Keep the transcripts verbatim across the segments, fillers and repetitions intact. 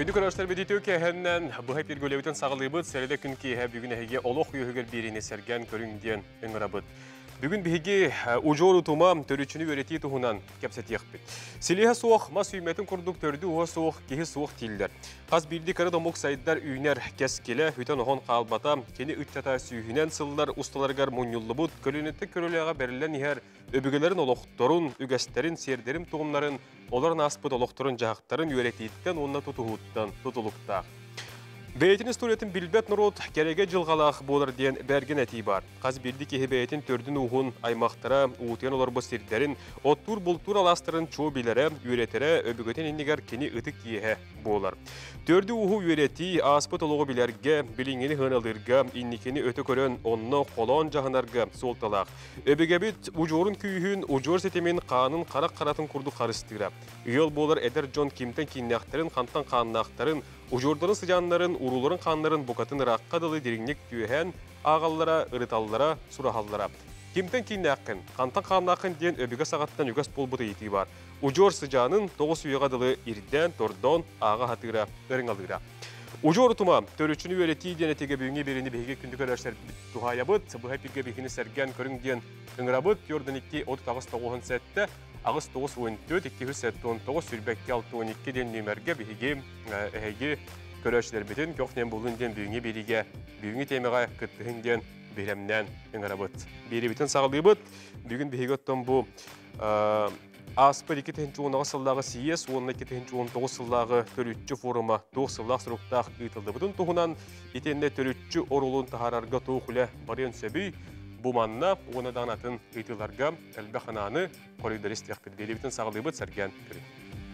Күнді көрәштер бедетеу кәхәннән бұхай пергөлеуітін сағылыбыт, сәрелі күн кейі бүгін әйге олық үйігер беріне сәрген көріңден өңірабыт. Бүгін бігі ұжор ұтыма төрүчіні өреті тұхынан кәпсет еқпет. Селеға соқ мас үйметін құрдық төрді ұға соқ кейі соқ тейілдер. Қаз білді кәрі домық сайдар үйінер кәскелі, үйтен оған қалбата, кені үттата сүйінен сылдар ұсталарғар мұнюлы бұд, көлінетті көрілеға бәрілен ехер өбігілерін олықтырын, үгәстерін, сердерін тұғымларын, оларын аспыт олықтырын жағықтарын өретейттен онына тұтығыттан тұтылықтақ. Бәйтін историяттың білбет нұрот кәреге жылғалақ болыр ден бәрген әтей бар. Қаз білді кеге бәйтін төрдің ұғын аймақтыра, ұғытен олар бұстырдерін, оттур бұлтур аластырын чоу білері, үйретері, өбігөтен енігер кені ұтық киеге болыр. Төрді ұғы үйреті аспыт олығы білерге, біліңені ғыналырға, инникені өті көрін, онны қолон жағынарға солталақ. Өбігебіт ұжорын күйін, ұжор сетемен қанын қарақ қаратын күрді қарыстыра. Үйел болыр әдір Джон Кимтен кейіннақтарын, қантан қаннақтарын, ұжордарын сыжанларын, уруларын қанларын бұқатын раққа дылы деріңнек түйген ағаллара, ұрыталлара, сұрағаллара. Кимтен кейіннақын, қантан қаннақын ден өбігі сағаттан үгіс болбыты еті бар. Ұжор сыжанын тоғыз үйеға дылы ирден, тордон, аға хатыра, өрің алыра. Ұжор ұтыма, төрүчіні өреті денетеге бүйіңе беріне бейге күнді көрәшер тұхаябыт, бұхай пирге бейгіні сәрген көріңден үңірабыт, йордан екі отыз тоғыз тоғыз сәтті, ағыз тоғыз он төрт екі жүз он тоғыз сүрбәкке алты он екі ден нөмерге бейге әйге көрәшілер бетін көқнен болын ден бүйіңе береге, бүйіңе темеға күттігін ден беремнен үңірабыт. Бері бетін сағылы бұт, бүгін бейге өттен бұл Аспыр екі тәхінші онаға сылдағы сиес, онына екі тәхінші он тоғыз сылдағы төрүтчі форума тоқ сыллақ сұрықтақ ұйтылды. Бұдың тұғынан етенде төрүтчі орылын тағарарға тоқылы барен сөбүй, бұманна оны дағанатын ұйтыларға әлбі қананы қорыйдар істеқпеді. Белебетін сағылы бұд сәрген көрі.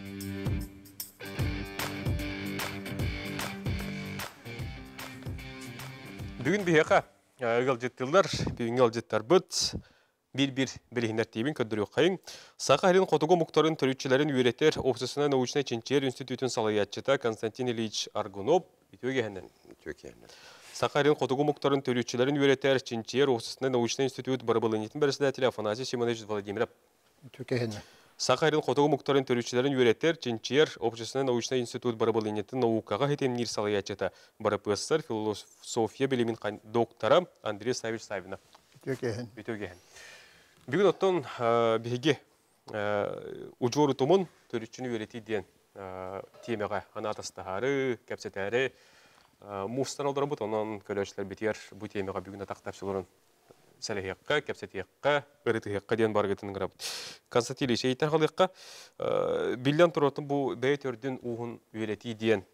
Бүгін бейеқа ұғыл жеттілдер, бүгін ұғыл жеттер бұд. Bir-bir bilihiner tibin köddürüyor kayın. Sakhalin Qotugu Muhtarın törütçülerin üretler Ofisine Naучной Çinçer Institutun salayatçıta Konstantin Ilyich Argunov bitiyor gehenden. Sakhalin Qotugu Muhtarın törütçülerin üretler Çinçer Ofisine Naучной Institut Barabılınyetin Beresida Afanasий Simonovich Vladimir. Bitiyor gehenden. Sakhalin Qotugu Muhtarın törütçülerin üretler Çinçer Ofisine Naучной Institut Barabılınyetin Naukaga hetemnir salayatçıta Barapıssar Filosofiya bilimin doktora Andrey Savich Savinov. Bitiyor gehenden. Bitiyor gehenden. Бүгін оттон бігі ұжор ұтымын төрүчіні өреті ден темеға анатастағары, кәпсетәрі мұстан алдыры бұд, онын көрәшілер бетер бұл темеға бүгін атақтапшыларын сәліхеққа, кәпсетеққа, ұрытығеққа ден барғытының ғырабыд. Константин Ильич, ейттер қалыққа білден тұратын бұл бәйтердің ұғын өреті ден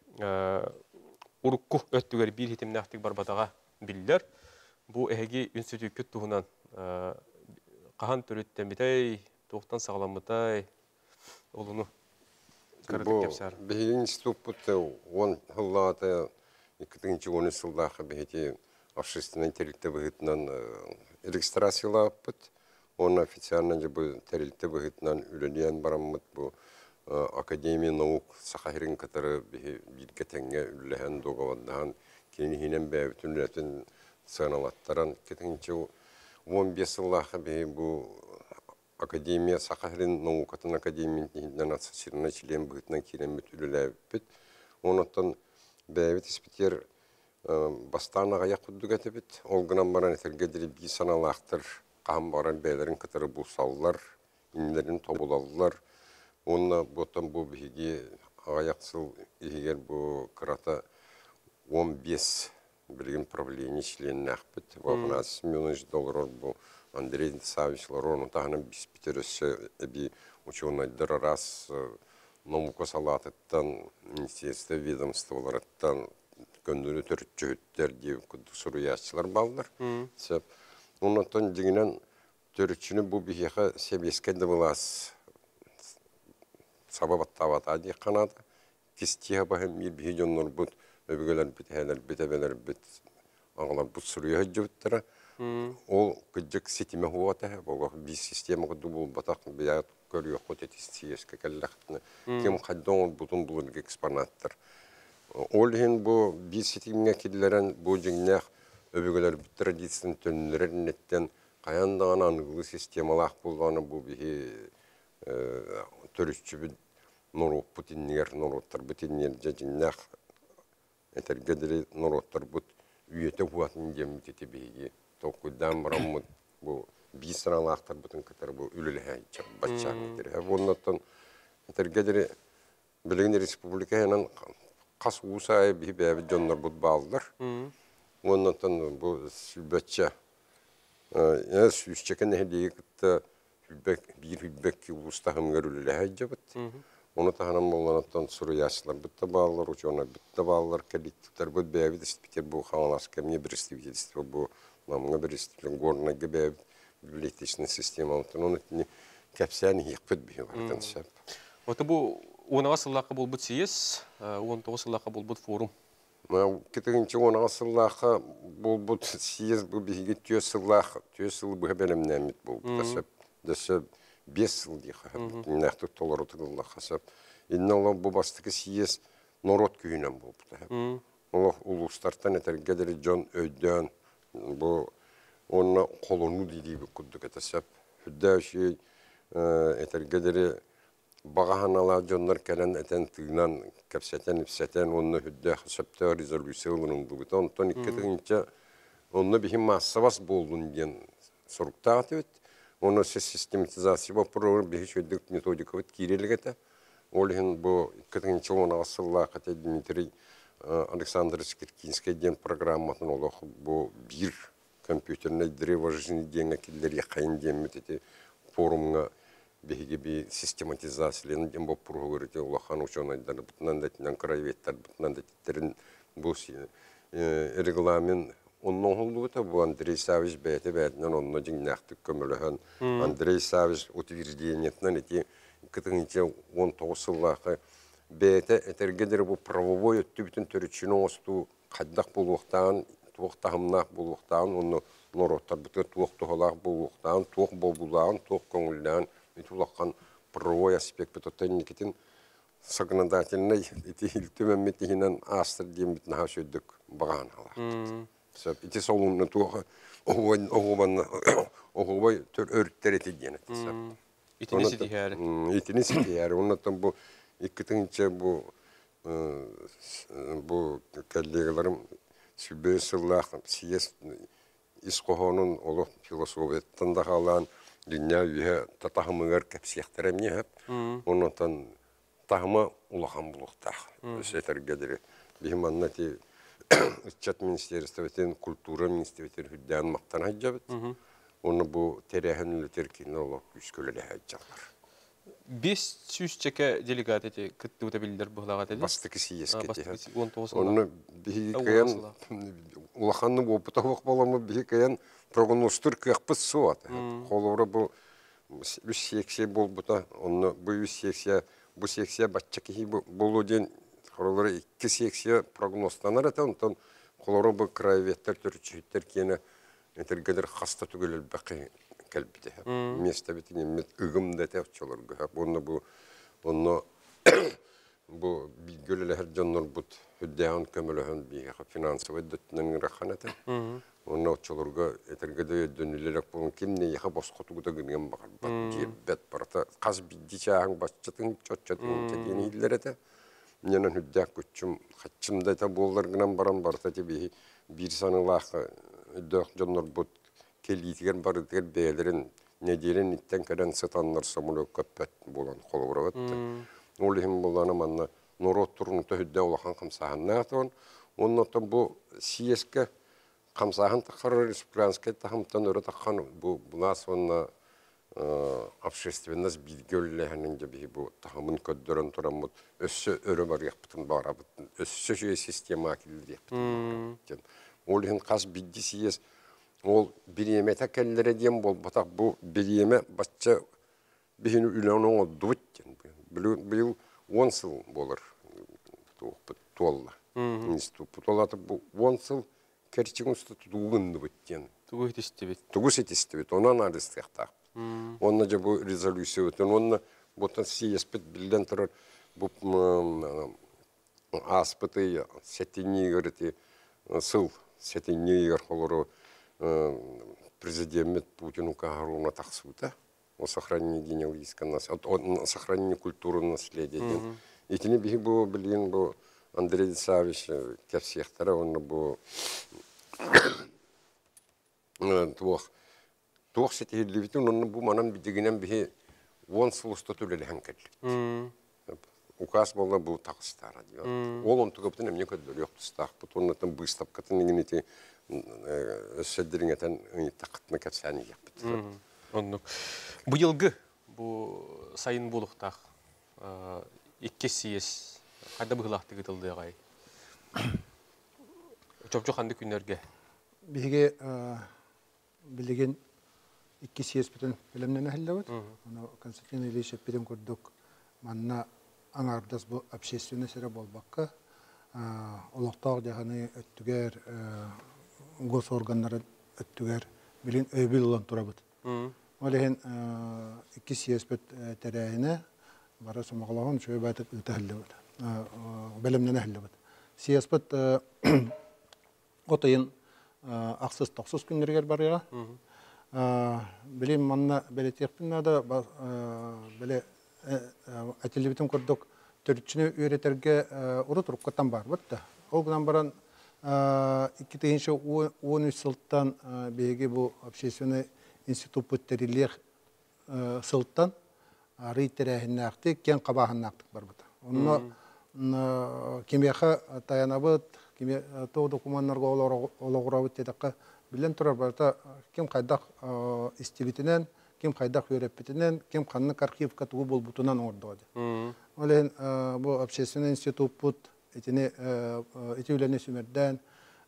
ұрыққы өттігер бір хетімін ақтық барбатаға білдер. Бұл әйге институт күт тұғынан Qahan törütten bitey, toğtan sağlamıtay, olunu kırdık kepsar. Bihigin institutda on hıllata ikkinci on yıldağı bihiti общественный интеллекте быгытынан регистрациялап бит. Он официально же bu терилте быгытынан үлелен бараммыт bu Академия наук Сахарин катары бирге теңге үлләһән догавадан кенихинен бә бүтүнләтен сыналаттаран кетинче он бес жыллах bu Академия Сахарин наукатын академиясынан ассоциированный член быгытынан кирен бүтүлеләп бит. Онотан бәбит испитер бастана гая куддугаты бит. Ол гынан баран этергедери би саналактыр кам баран бәләрен кытыры булсаллар, инләрен тобулаллар. Онна ботан бу биги аяқсыл егер бу крата он бес билген правление членнәх бит. восемнадцать миллионов долларов бу Андрей Савич Ларон тагын биспитерсе би ученыйдар раз наука салатыттан министерство ведомстволарыттан көндүрү төрүчөттөр деп суруячылар балдар. Сеп онотон дигинен төрүчүнү бу бихе себескенде булас сабабаттабата ди канат кистия бахым бир бихjonнор бут өбөгөлөр бителер битебелер бит аңлар бут суруя жөттөр. Ол кыжык сетиме хуата бого би система кыды бул батак бия көрүө котетистиеске келлахтны ким каддон бутун булун экспонаттар. Ол хин бу би сетимге киллерен бу жиңнах өбөгөлөр традициянын төннөрүннеттен каяндаган аңгылы системалак болгону бу би төрүчү нору путиннер нороттар бутиннер жажиннах этергедери нороттар бут үйете хуатын демит етебеги токудан бараммыт бу бисраналактар бутун катар бу үлеле баччаң тер оннотон этергедери билген республиканын кас усай бибе жоннор бут баалдар оннотон бу сүбөччө э сүччекен хедикт хүлбек бир хүлбекки улуста хымгөрүлүле хайжабыт. Оны таханам болганаттан суру яшылар битте балалар, учона битте балалар келиттер бу бэби Петербург ханас кемне представительство бу намга представитель горна гб библиотечная система. Оны не капсян хикпет би бартан шап. Ота бу он асыллакка болбут съезд, он тогуз асыллакка болбут форум. Ма кетегенче он асыллакка болбут съезд бу биге төсыллак, төсыл бу белемнәмит болбут шап. Дөсө бес жыл диха. Нахты толор отылла хасап. Иннала бу бастыгы съезд народ күйүнөн болупту. Ол улустартан этергедери жон өйдөн бу онна колону диди бу куддук этесеп. Хүддәши этергедери баганалар жоннор келен этен тыгынан капсетен ипсетен онны хүддә хасапта резолюцияларын бутон тон иккетинче онны бихим массабас болдун ден соруктаат. Оны систематизация вопроса бихишедик методика вот кириллигета. Олхин бо кетинче он асыллакка Дмитрий Александрович Киркинский ден программатын олох бу бир компьютерный древо жизни ден киллер якайын демет форумга бихиге би систематизациялен ден бо программаларды олохан ученыйдар бутнан датнан краеветтер бутнан даттерин бу регламент. Оннон холдута бу Андрей Савич бете бетнен онно жиңнакты көмөлөһөн Андрей Савич утверждениетнен эти кетинче он тогуз жыллакы бете этергедер бу правовой өттүбүтүн төрүчүнү осту каддак болуктан туктамнак болуктан онно нороттар буту туктолак болуктан тук болбулан тук көңүлдөн итулаккан правовой аспект бетотенникитин законодательный эти илтүмөммитинен астыр демит нахашөдүк баганалар. Ити солунна туга огон огон огой төр өрттер этиден этсеп. Итинеси дихәре. Итинеси дихәре. Оннан бу иккетинче бу бу коллегаларым сүбесиллах съезд исқохонун олох философияттан да халан дөнья үе татахмыгар капсияхтеремне хеп. Оннан тахма улахан булуктах. Сетергедер бихманнати Иччат министерствотен культура министерствотен хүддән мактан хаҗабыт. Оны бу терәһен летеркин оло күскөле хаҗалар. Бес сүзчеке делегат эти кыттыта билдер булагат эди. Бастык съездке. он тогуз. Оны бихикаян улаханны бу бутавык баламы бихикаян прогностур кыппыс суат. Холора бу үч сексе болбута, оны бу үч сексе бу сексе батчаки болуден Холора икки секция прогнозтанар этен, онтон холора бу краеветтер төрчүттер кене этергедер хаста түгел бакы келбите. Место битине мет ыгымда тепчолор гап. Онно бу онно бу билгелер жоннор бут хүддән көмөлөһөн би финансовый дөтнен раханаты. Онно чолорга этергеде дөнүлелек бу кимне яха босқотугда гынген бар. Бет барта каз бидичаң баччатын чотчатын тедени иллерете. Менен хүддәк күчүм хатчымда та боллар гынан барам барта теби бир санылах дөк жоннор бут келитиген бар дигер бээлерин неделен иттен каден сатаннар самулы көппет болан холобрабат. Ол хим болана манна норот турун төһүддә улахан камсаһаннатон оннотон бу сиеске камсаһан тахар республиканская тахамтан өрө тахан бу булас онна общественность билгелләһеннән җәби бу тахамын көддөрөн турамыт өссө өрө бар яктын бара бит өссө жүйе система килди яктын. Ол хин кас бидди сиес ол биреме такеллере дем бол батак бу биреме батча бихин үлөнө одуттен бил он жыл болор толла. Институт толлаты бу он жыл керчигин статутугунду биттен. Тугу тестебит. Тугу сетестебит. Онан арыстыкта. Онна же бу резолюция өтөн онна бутан сиеспет билден турар бу аспыты сетини гөрти сыл сетини гөр холоро президент Путин укаруна таксута о сохранении генеалогического наследия, о сохранении культурного наследия. И тени бихи был, блин, был Андрей Савич, ке всех тара, он был туох. Туох сети левитун, он был манан бидигинам бихи вон слушто тулели ханкал. Указ был был так старый. Ол он только потом мне когда лег стах, потом там быстро, потом не эти шедрингетен не так на капсане ехать. Оннук. Бу йылгы бу сайын булуктак икки сиес кайда быгылакты кытылды агай. Чоп-чоп ханды күннөргө. Биге билеген икки сиес бүтүн билемнен хеллебет. Аны Константин Ильич биден көрдүк. Манна аңардас бу общественный сера болбакка. Олоктоо жаганы өттүгөр госорганнары өттүгөр билин өбүл улан турабыт. Олеген икки сиес бит терәһине бара сумагалаган шөй байтып үтәһеллебет. Билемнен хеллебет. Сиес бит отайын аксыз токсуз күннергер барыга. Билим манна белетекпин да беле ателебитин көрдүк төрүчүнү үйрөтөргө урут руккаттан бар бит да. Ол гынан баран икки тыгынчы он үч сылттан беги бу общественный институт пөттерилер сылттан ары терәһиннәкти кен кабаһыннактык бар бит. Онно кимияха таянабыт, кимия то документларга ологурабыт дедекка билен турар барта ким кайдак истибитинен, ким кайдак үйрөппитинен, ким каннык архивка тугу болбутунан ордоды. Олен бу общественный институт пут этине эти үләне сүмердән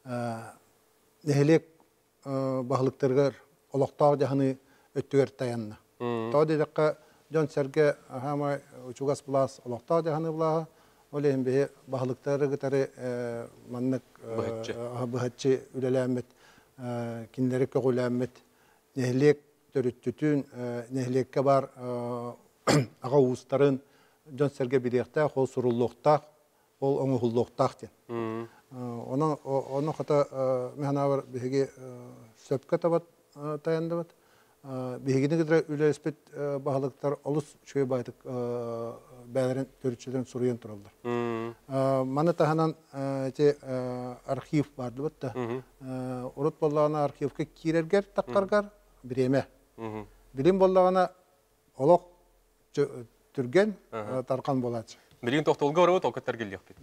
нехелек баглыктыргар олоктоо жаханы өттүгөр таянна. То дедекка жон серге хама учугас плас олоктоо жаханы була. Олен бе баглыктары гытары маннык бахатчы үләләмет киндәре көгүләмет нехелек төрүттүтүн нехелекке бар ага устарын жон серге бидекте хол суруллуктак ол оңухуллуктак ден. Оны оны хата механавар биге сөпкө табат таяндыбат. Бигине гидре үлеспет баглыктар олус чөй байтык бәлерин төрүчүдөн суруян туралдар. Маны таханан те архив барды бит да. Урут боллагана архивке кирергер таккаргар биреме. Билим боллагана олок түрген таркан болат. Билин токтолго барабыт окаттар келдик бит.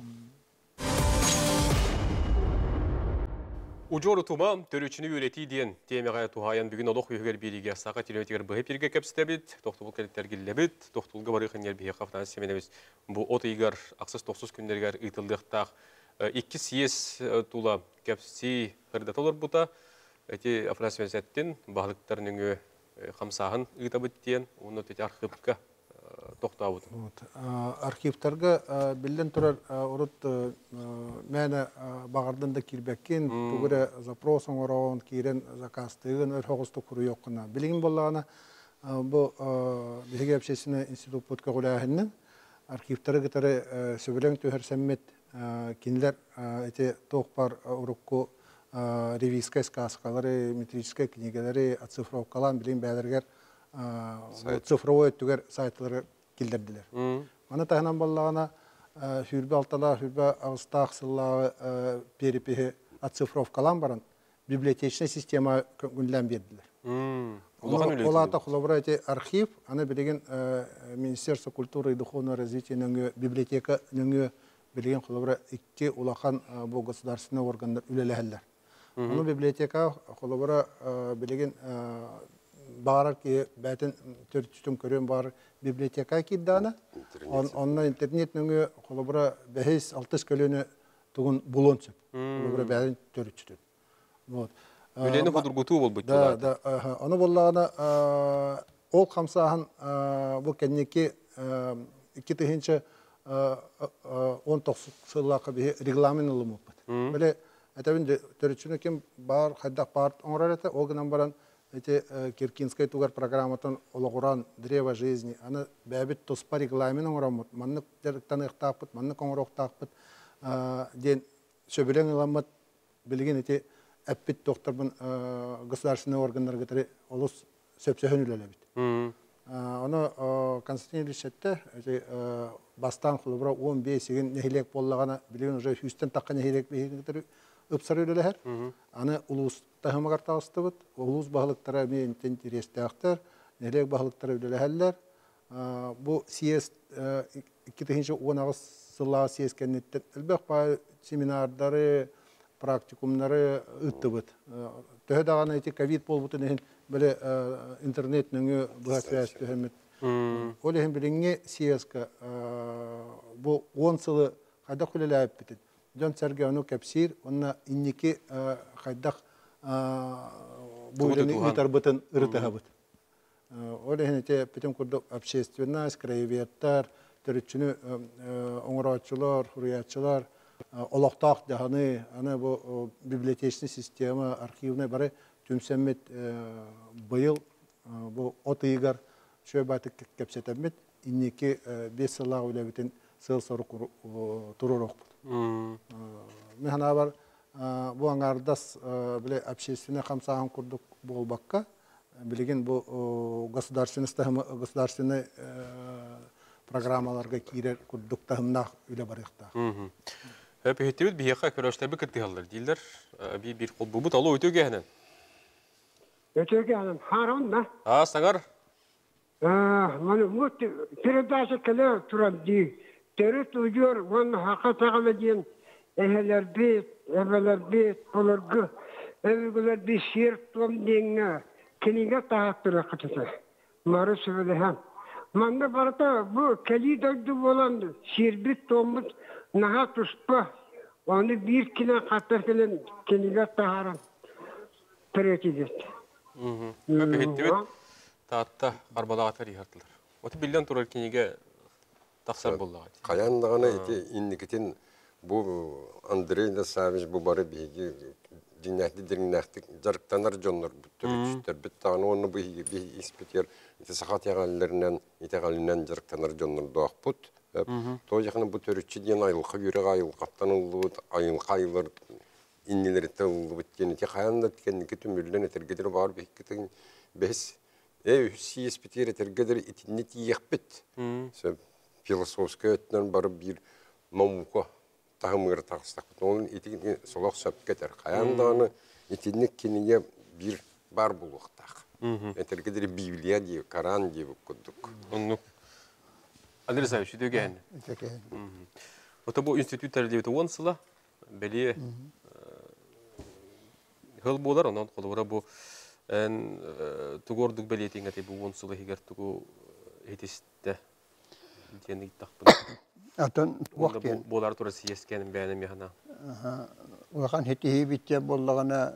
Ужору тумам төрүчүнү үйрөти диен темага тухаян бүгүн олох үйгөр бириге сага телеметер быгып бирге кепстебит, токтолго келиттер келлебит, токтолго бары ханер бие кафтан семенебиз. Бу от ыйгар аксыз токсуз күндергер ыйтылдыктак икки сиес тула кепси кырдатолор бута эти афрасмесеттин баглыктарының камсагын ыйтабыт диен, уну тети архивка токтабыт. Архивтарга билен турар урут мәне багардан да кирбеккен тугура запросың орон кирен заказтыгын өр хогусту куру жоккуна. Билген боллагана бу биге общественный институт путка гулаһынын архивтары гытары сөбөлөң төһөрсәммет кинлер эти тохпар урукку ревизская сказкалары, метрическая книгалары, оцифровкалан билен бәлергер цифровой түгер сайтлары килдердилер. Аны таханан боллагана хүрбе алтала, хүрбе агыстак сыллагы перепихи оцифровкалан баран библиотечная система күнлән бердилер. Олата хулабра эти архив, аны билеген Министерство культуры и духовного развития нөңгө библиотека нөңгө билеген хулабра икки улахан бу государственный органдар үлеләһәлләр. Аны библиотека хулабра билеген барар ки бәтен төртүтүн көрөн бар библиотека киддана. Онна интернет нөңгө хулабра бәһис алтыс көлөнө тугун булончып. Хулабра бәтен төртүтүн. Вот. Үлени худургуту болбут. Да, да. Аны боллагана ол камсахан бу кеннеки икки тыгынчы он тогуз сыллакы регламент улумуп. Беле этебин төрүчүнө ким бар хайдак бар оңрарата ол гынан баран эти Киркинская тугар программатон ологуран древо жизни аны бәбит тоспа регламент оңрамут манны деректан ыктапыт манны коңроктапыт ден сөбөлөң ыламат билген эти әппит доктор государственный органдар гытары олус сөпсөһөн үлелебит. Оны Константин Ильичетте бастан хулубра он бес еген нехилек боллагана билген уже Хьюстон такка нехилек бейгендер ыпсар өлелер. Аны улус тахымагар тагыстыбыт. Улус баһалыктара мен интерестәхтер, нехилек баһалыктара өлеләһәлләр. Бу съезд икки мең он агыз сылла съезд кеннеттен элбек ба семинардары, практикумнары ыттыбыт. Төһө даганы эти ковид болбутун эхин биле интернет нүңү буга связь төһөмөт. Ол эхин билинге съездка бу он сылы кайда кулеләп битет. Жон Сергеевну кепсир, онна инники кайдак бу илени үтәрбытын ырытабыт. Ол эхин эте битен курдук общественность, краеведтар, төрүчүнү оңорочулар, хуриятчылар, олоқтақ дағаны, аны бұл библиотечный система, архивный бары түмсәммет бұйыл бұл отыйгар шөй баты кәпсетәммет, иннеке бес сыллағы өләбітін сыл соры тұрыр оқпыд. Механа бар, бұл аңардас біле общественный қамсағын күрдік бұл баққа, білеген бұл государственный программаларға кейрер күрдік тағымнақ өлі барықтақ. Пехеттебет бияқа көрәштәбі кітті қалдар дейілдер. Bir қол бұбыт алу өтеуге әнен? Өтеуге әнен. Харон, да? А, саңар? Мәні мұт передача кәлі тұрам дей. Төріт ұйыр, оны хақа тағымы дейін әхелер бет, әбелер бет, бұлырғы, әбелер бет шерт тұлым дейінгі кенеге тағат тұры қытысы. Мары сөйлі әм. Мәнді барыта бұл кәлі дойды боланды. Шербет тұлымыз наға тұшпа. Оны бір кені қаттар кәлін кенеге тағаран түрет едет. Пехеттебет таатта арбалағатар ехартылар. Оты білден тұрар кенеге тақсар болдыға. Қаяндағына еті инникетін бұл Андрей Насавич бұл бары бейге динәхті диринәхті жарықтанар жонлар түрітшістер. Біт тағаны оны бейге бейге испетер сақат яғалыларынан, етеғалынан жарықтанар жонлар доақ бұд. Той жақыны бұл түрітші дейін айылқа үйрек айылқаттан ұлы айылқа айылар иннелерді ұлы бұд. Қаянда кәндікі түмірлен әтергедер бар бейкетін бәс. Эй, си испетер әтергедер итінет еқ біт. Философская өтінен бары бір мамуқа тағымығыр тағыстақ бұд. Оның етігін солақ сөп кетер. Қаяндағыны етінек кенеге бір бар болуқтақ. Әтергедер Библия дейі, Коран дейі бұққыдық. Андрей Савич, өтеуге әнен? Өтеуге әнен. Ота бұл институттар дейбіті он сыла, бәле ғыл болар, онан қолуыра бұл тұғырдық бәле етен әте бұл он сыла егер тұғы етесті дені иттақпын. Атын уақ кен. Болар тұры сиескенім бәнім яғына. Уақан хетихи бітте боллағына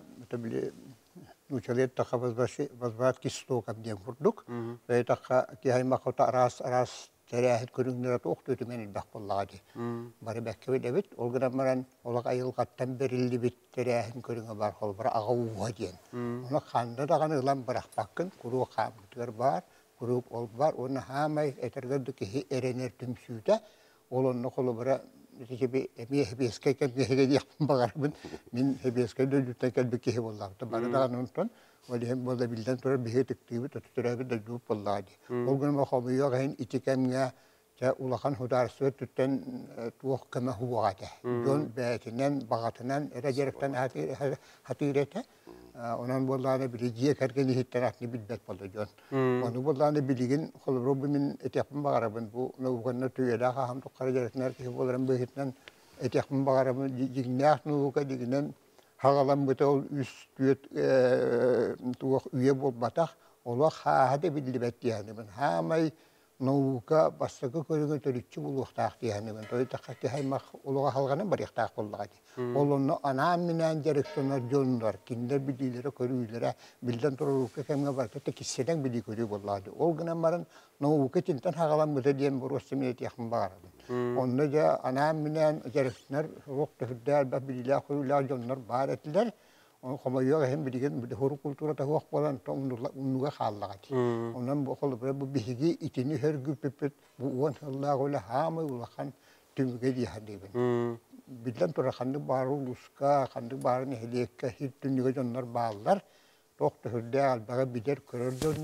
учалет таққа базбат кистокам ден құрдық. Бәй таққа кейхаймақыта арас тәрәхет көріңдері тоқты өтімен үлбәқ боллағады. Бары бәкке өдебет, олғынан маран олақ айылғаттан берілді бет тәрәхет көріңі бар қол бір аға уға ден. Оны қанды даған ұлан бірақ баққын, күруі қамытығыр бар, күруі ол бар, оны хамай әтергерді кехе әренер түмсүйді, ол оны қолы бара Мен хебеске кәлбекеге яқпын бағармын. Мен хебеске дөйдіктен кәлбекеге боллағды. Бары даған ұнтын, ол ем болда білден тұрар бейе түктейбі, тұтырабы да жуып боллағды. Ол күнім қомы yoğun itikemge улахан хударсы түттен туох кеме хуагады. Жон бәтинен багатынан эрежеректен хатирете. Онан болланы билиге кергени хиттен атны билбек болду жон. Оны болланы билиген холробу мен этепин багарабын бу нуганна түйеле хам тукаржеректер ки болрам бехитнен этепин багарабын жигнах нуга дигинен хагалам бутол үс түйет туох үйе болбатах олар хады билбет яны мен хамай наука бастығы көріңі төрікчі бұлуқтақ дейәні мен. Той таққақты хаймақ ұлыға қалғанын бар яқтақ болдағады. Ол оны анам менен жарықтонар жондар, киндер білдейлері көрүйлері, білден тұрылыққа кәмге бар, тәтті кеседен білді көрі болдағады. Ол ғынан барын наука тінтен хағалан бұты дейін бір осы менет яқын бағарады. Онда да анам менен жарықтонар роқты хүрдәр, білдейлер көрүйлер жондар бар әтілер. Қомайуға hem bilgen bir horu kulturada hoq bolan tonuga xallagati. Ondan bu xol bu bihigi itini her güpepet bu on Allah ola hamı ulaqan tümge di hadibin. Bildan tora xandı baru luska xandı barını helekka hittuniga jonlar bağlar. Toqtu hüdde albaga bider körür jonlar.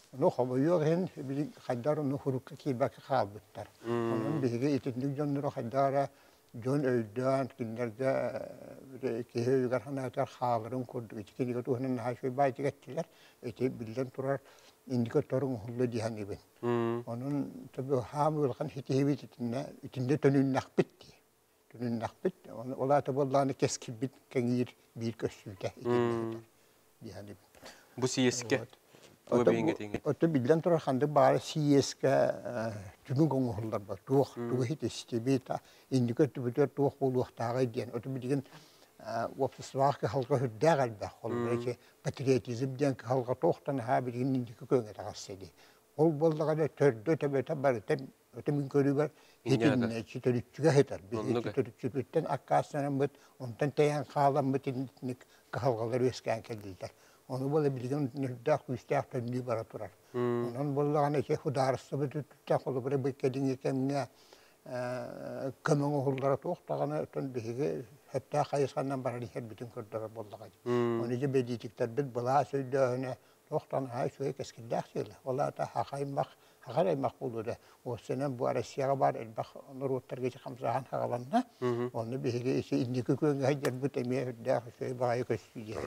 Ну, хобойуг hen били хаддар ну хурукка кибак халбыттар. Onun биге итинник жоннура хаддара жон өйдөн киндерде кеһе югар ханатар халырын курдук. Ичкиге туһунан хашой байтыгаттылар. Эти билден турар индикаторун хуллы диханыбын. Onun tabi hamul kan hitihibit itinde itinde tönün nakbitti. Tönün nakbit. Ola tabi Allah'ını keskibit kengir bir köşülde itinde dihanыбын. Bu siyeske. Bu beyinge tinge. Oto bilden tora xandı bari siyeske tünü goңuhullar ba. Tuğ, tuğ hit istibita. Indika tübütör tuğ buluqtağı diyen. Oto bilgen wapsısvaq ki halqa hüddəğəl bə. Olbraki patriotizm diyen ki halqa toğtan ha bilgen indika köngə tağasıdı. Ol boldağa da tördö töbete barıtan öte min körü var. Hitinne çitörüçüge hitar. Bir çitörüçübütten akkasından bıt. Ondan teyan xalan bıt indiknik halqalar ösken keldiler. Onu böyle bilgen nüddak üstaktan ni bara turar. Onun bollağına ki hudarısı bir tuttak olu böyle bekledin ekemine kömün oğullara toğtağına ötün bihi hatta kayıskandan bara diher bütün kırdıra bollağa. Onu ki bediyecekler bir bulağa söylüğüne toğtan ha şöyle keskildak söyle. Ola da hakaymak hakaymak buldu da. O sene bu arasıya var elbak onları otur geçe kamsahan hakalanına. Onu bihi ise indiki köyüne hacer bu temeye hüddak şöyle bağı köşküye.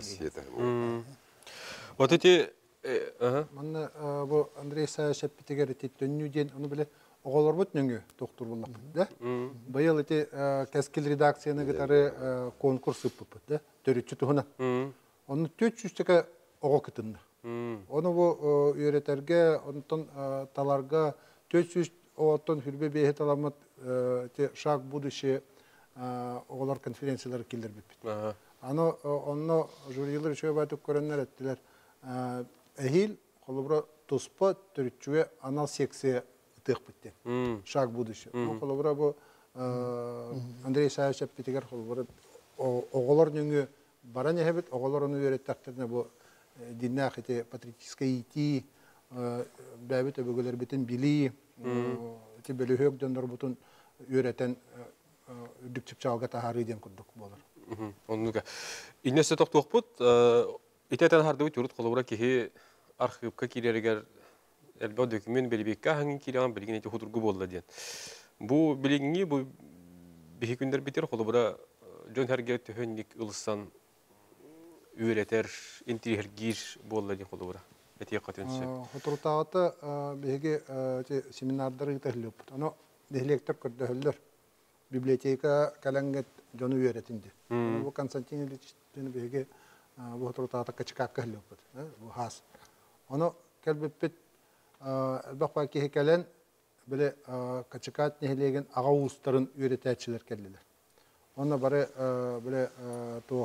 Вот эти... Манна бу Андрей Саевич питигер титтөннү ден уну биле оголор бут нөңгө доктор буллак да. Быйыл эти кескил редакцияны гытары конкурс ыппыт да. Төрүчү туһуна. Оны төрт жүз тека ого кытынды. Оны бу үйрөтерге, онтон таларга төрт жүз оттон хүрбе бехет аламат те шаг будущее оголор конференциялары килдер бит. Аны онно журилар шөй батып көрөннөр эттилер. Эхил холобра туспа төрүчүгө анал секция тык битти. Шаг будущее. Ну холобра бу Андрей Саевич питигер холобра оголор нөңгө баран эбит оголор ону үйрөттактерне бу диннахите патриотическое идти бәбит өбөгөлөр битин били эти бөлөһөк дөндөр бутун үйрөтен дүкчүп чалга тахары ден курдук болор. Оннуга. Иннесе тоқтуқ бұд, итетен харды бұд үріт қолуыра кеге архивка керерігер әлбау документ белебекке хаңын кереген білген еті худургу болды ден. Бұ білгенге бұ бейі күндер бітер қолуыра жон әрге төхенник ұлыстан үйретер, интегергер болды ден қолуыра. Әтеге қатыншы. Худуртағыты бейге семинардары үтәлі бұд. Оны дехлектер көрді өлдір. Библиотека калангет жону үйретинди. Бу Константин Ильич беге бу хутуртата качкак кылып. Бу хас. Оны келбеппет албаква ки келен биле качкат нехлеген ага устарын үйретәчилер келдилер. Оны бары биле тох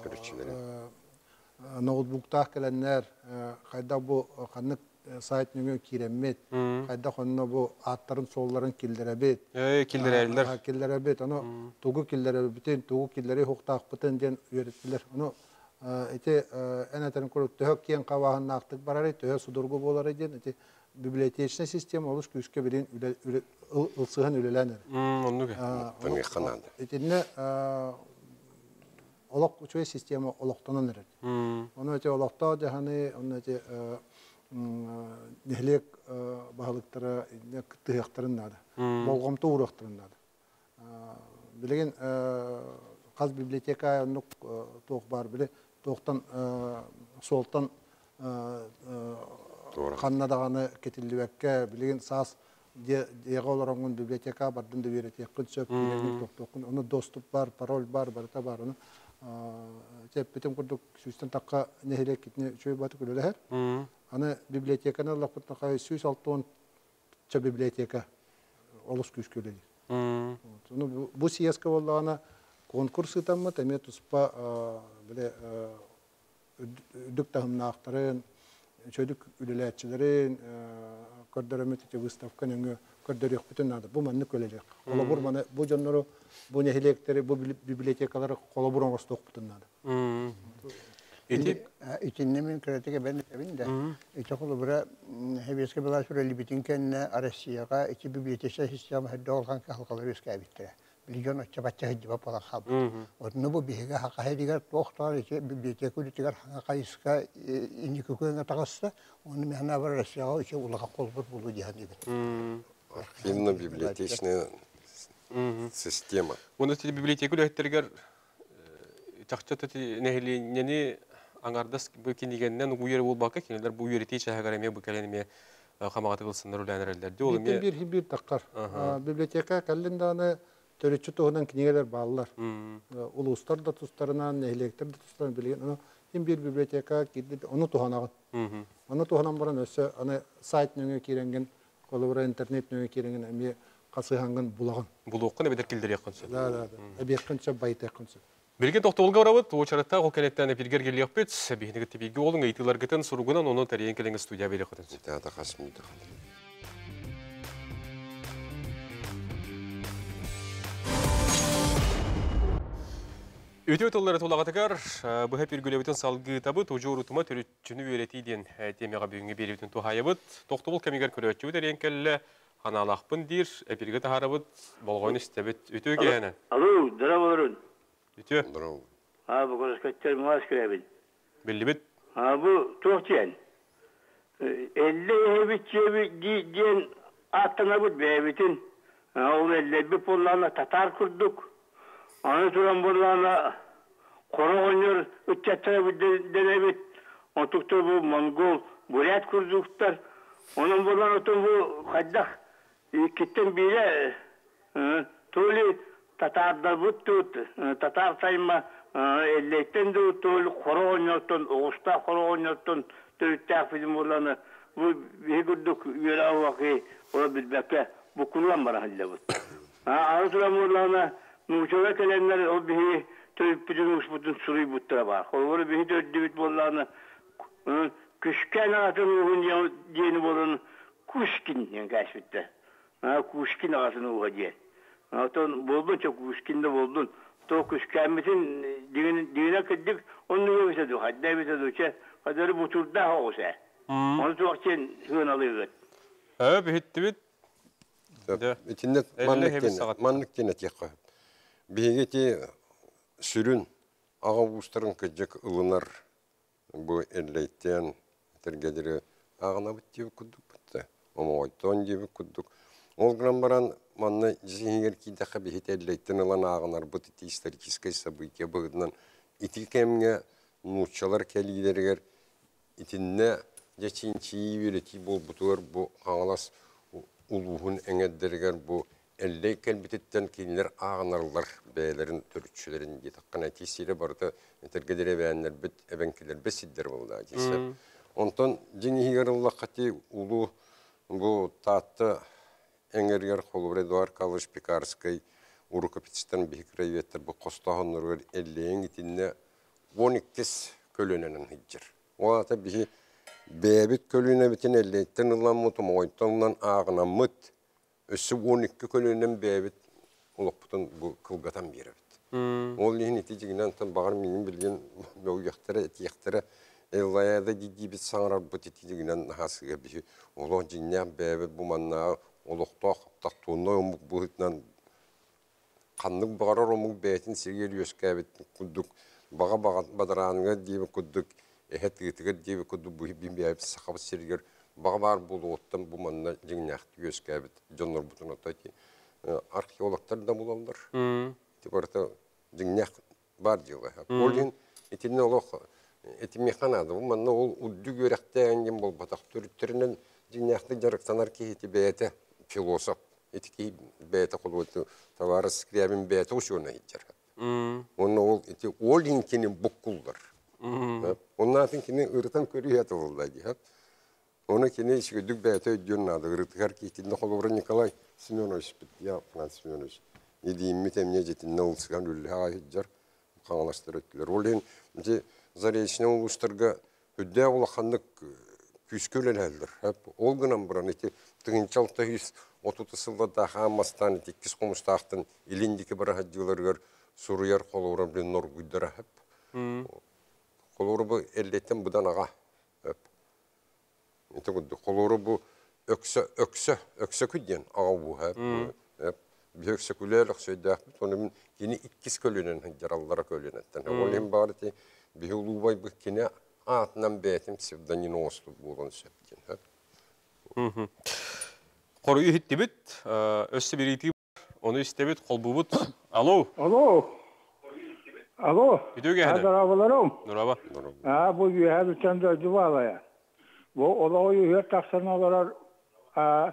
ноутбуктар келеннер кайда бу канык сайт нөңө киреммет. Кайда хонно бу аттарын солларын килдеребет. Э, килдерелер. Килдеребет. Аны тугу килдеребетин, тугу килдере хуктакпытын ден үйрөттүлөр. Аны эти энетен көрүп төһөк кийин кабагын актык барары, төһө судургу болары ден эти библиотечный система олуш күскө берин ылсыгын үлеләнер. Оннуга. Таңы канады. Этинне олок үчөй система олоктонон эрет. Аны эти олокто жаханы, аны эти нехлек бағалықтары, тыяқтарын нады. Болғамты урақтарын нады. Білеген қаз библиотека тоқ бар біле, тоқтан солтан қаннадағаны кетілдібәкке білеген саас деға оларыңын библиотека бардын да беретек күнсөп, оны доступ бар, пароль бар, барыта бар. Теп бітім күрдік сүстен таққа нехлек кетіне чөй баты күлілі әр. Аны библиотеканы лапытна қай сүйс алтуын ча библиотека олыс күшкөледі. Бұ сиясқа болдағына конкурсы тамы, тәме тұспа үдік тағымна ақтарын, чөйдік үлеләтчілерін, көрдіріметі выставкан өңі көрдірек бүтін ады. Бұ мәнні көлелек. Қолабыр маны бұ жаннары, бұ нехелектері, бұ библиотекалары қолабыр оңғыз тоқ бүтін ады. İçinde min kredike ben de İçe kolu bura heveske bela süreli bitinken Rusya'ya içi bibliotekte sistem hedde olgan halkaları eske bittire. миллион оча бачча хыджыба болан хаб. Отны бу биһиге хакаһы дигер тохтар иче библиотека дигер хакайыска иники көңө тагысса, оны мехна бар Россияга иче улага колбур булу диһан дибет. Архивно-библиотечная система. Оны тиде библиотека үлэхтергер тахчата нехили нени аңардас бу кинигеннен уйер болбакка кинелер бу уйерти чагареме бу каленме хамагаты кылсыннар үләнерлерди. Ол Бир бир бир таккар. Библиотека календаны төрөчү тоонан книгелер баалар. Улустар да тустарынан, нехилектер да тустарынан билген. Аны ким бир библиотека киди оны туханаган. Аны туханан баран өсө аны сайт нөңө киренген, колубура интернет нөңө киренген эми касыганган булаган. Булуукка бедер килдер якынсы. Да, да, да. Эбеккенче байт якынсы. Билген тоқтолга барабыт, очарытта ол кенеттен эпиргер келиякпет, бихнеге тибиги олың айтылар гытын суругунан оны тарийен келеңіз студия бере қытын. Театр қасымды. Өте өтілері толағатығар, бұға пергілеуітін салғы табыт, ұжы ұрытыма түрітчіні өретейден темеға бүйінге береуітін туғайыбыт. Тоқтыбыл кәмегер көрөтчі өтер енкелі, қаналақпын дир, әпіргі тағарабыт, болғауын істебет өте өгейәнен. Алло, здраволарун. Өте? Здорово. А, бұл қорасқаттар мұғас көрәбін. Белі бет? А, бұл тоқтиян. Әлі әбіт жебі дейін аттана бұд бәбітін. Ол әлі бір болағына татар күрдік. Аны тұран болағына қора ойныр үтчаттara бұдден әбіт. Отықты бұл монгол бурят күрдіктар. Оның болағына тұн бұл қайдақ кеттен бейі толы татардар бұд тұт. Татар тайма Эллектен de tol koro oynattın, oğusta koro oynattın, törüttək film olanı. Bu bir gündük yöre avvaki, ola bilbeke, bu kullanmara halle bu. Ağızlam olanı, nuçoğa gelenler, o bir törüp bütün uçbutun suruyu buttura var. Oğulu bir dördü bit olanı, küşken ağatın uğun diyeni bolunu, kuşkin yani kaçbitti. Kuşkin ağasını uğa diyen. Boldun çok kuşkinde boldun. Tokuş kâmetin düğüne kıddık, onu yövse dük, hadda yövse dükçe, kadarı buturda hoğusa. Onu tuğakçen hığın alıyor. Ha, bihitti bit. İçinde manlık genet yakı. Bihigeti sürün, ağa uçların kıcık ılınar, bu elleytten, tergeleri ağına bit gibi kudduk bitti. Ama oyton gibi kudduk. Olgran baran manna жиңер кидәхә бихит әлләйтен алан агынар бу тити исторический событие бүгеннән итилкемгә нучалар кәлиләргә итинне җачинчи юрети бул бутур бу аңлас улуһун әңәддергәр бу әлләй кәлбиттән кинләр агынарлар бәйләрен төрүчүләрен дитәккән тисире барды тергедере бәяннәр бит әбәнкиләр бесиддер булды дисә. Онтон җиңгәр Аллаһ кати улу бу татты Энгергер холуре дуар калыш Пекарской урукапитистан бихикрайветтер бу костахоннор эллең итинне он iki көлөнөнөн хиджер. Оата бихи бебит көлөнө битин эллеттен улан мутум ойтоннан агына мыт өсү он iki көлөнөн бебит улукпутун бу кылгатан беребит. Ол лин итижигинен тан багар менин билген бөгөктөрө этияктары эллаяда дидибит саңрар бу итижигинен хасыга бихи оло жинням бебит бу манна Олуқтақ, тақтуынной омық бұғытнан қандық бағарар омық бәйтін сергел өскәбет күддік, баға бадыраныңа дейбі күддік, әхет ғытығыр дейбі күддік бұғы бейін бәйіп сақабы сергер, баға бар бұл оттан бұл манна жеңнәқті өскәбет, жонлар бұтын отайки. Археологтар да болалар. Тепарта жеңнәқ бар жылы. Олын етіне олық, еті механады, бұл манна ол ұдды көрәқті әңген бол батақ түріттерінен жеңнәқті жарықтанар кейті бәйті. Философ, эти бета колоты товары скрябин бета ушуна ичер. Онна ол эти олинкини буккулдар. Онна тинкини ыртан көрүят болду ди. Оны кини ишгүдүк бета өдүннады ыртыгар китинде колобур Николай Семенович бит, я Франц Семенович. Иди митемне жетин наулсган үлле хажар каңлаштыр өттүлөр. Олин же заречне улуштарга өдө улахандык күскөлөнөлдөр. Ол гынан буран эти тыгынчалта жүз отыз сылда хамастан тиккис комустактын илиндики бара хаджыларгар суруяр колора билен нор гүйдөрө хеп. Колора бу эллеттен будан ага. Эти гүдү колора бу өксө өксө өксө күден ага бу хеп. büyük sekülerlik söydük. Onun yine ikkis kölünen jarallara kölünetten. Onun barıtı bir ulubay bu kine atından betim sevdan yine oslu bulan sepkin. Koruyu hittibit, össü biriti onu istebit kolbubut. Alo. Alo. Alo. Video geldi. Hadi arabalarım. Nuraba. Ha bu yühe bir tane de duvarla ya. Bu olayı yühe taksanalar a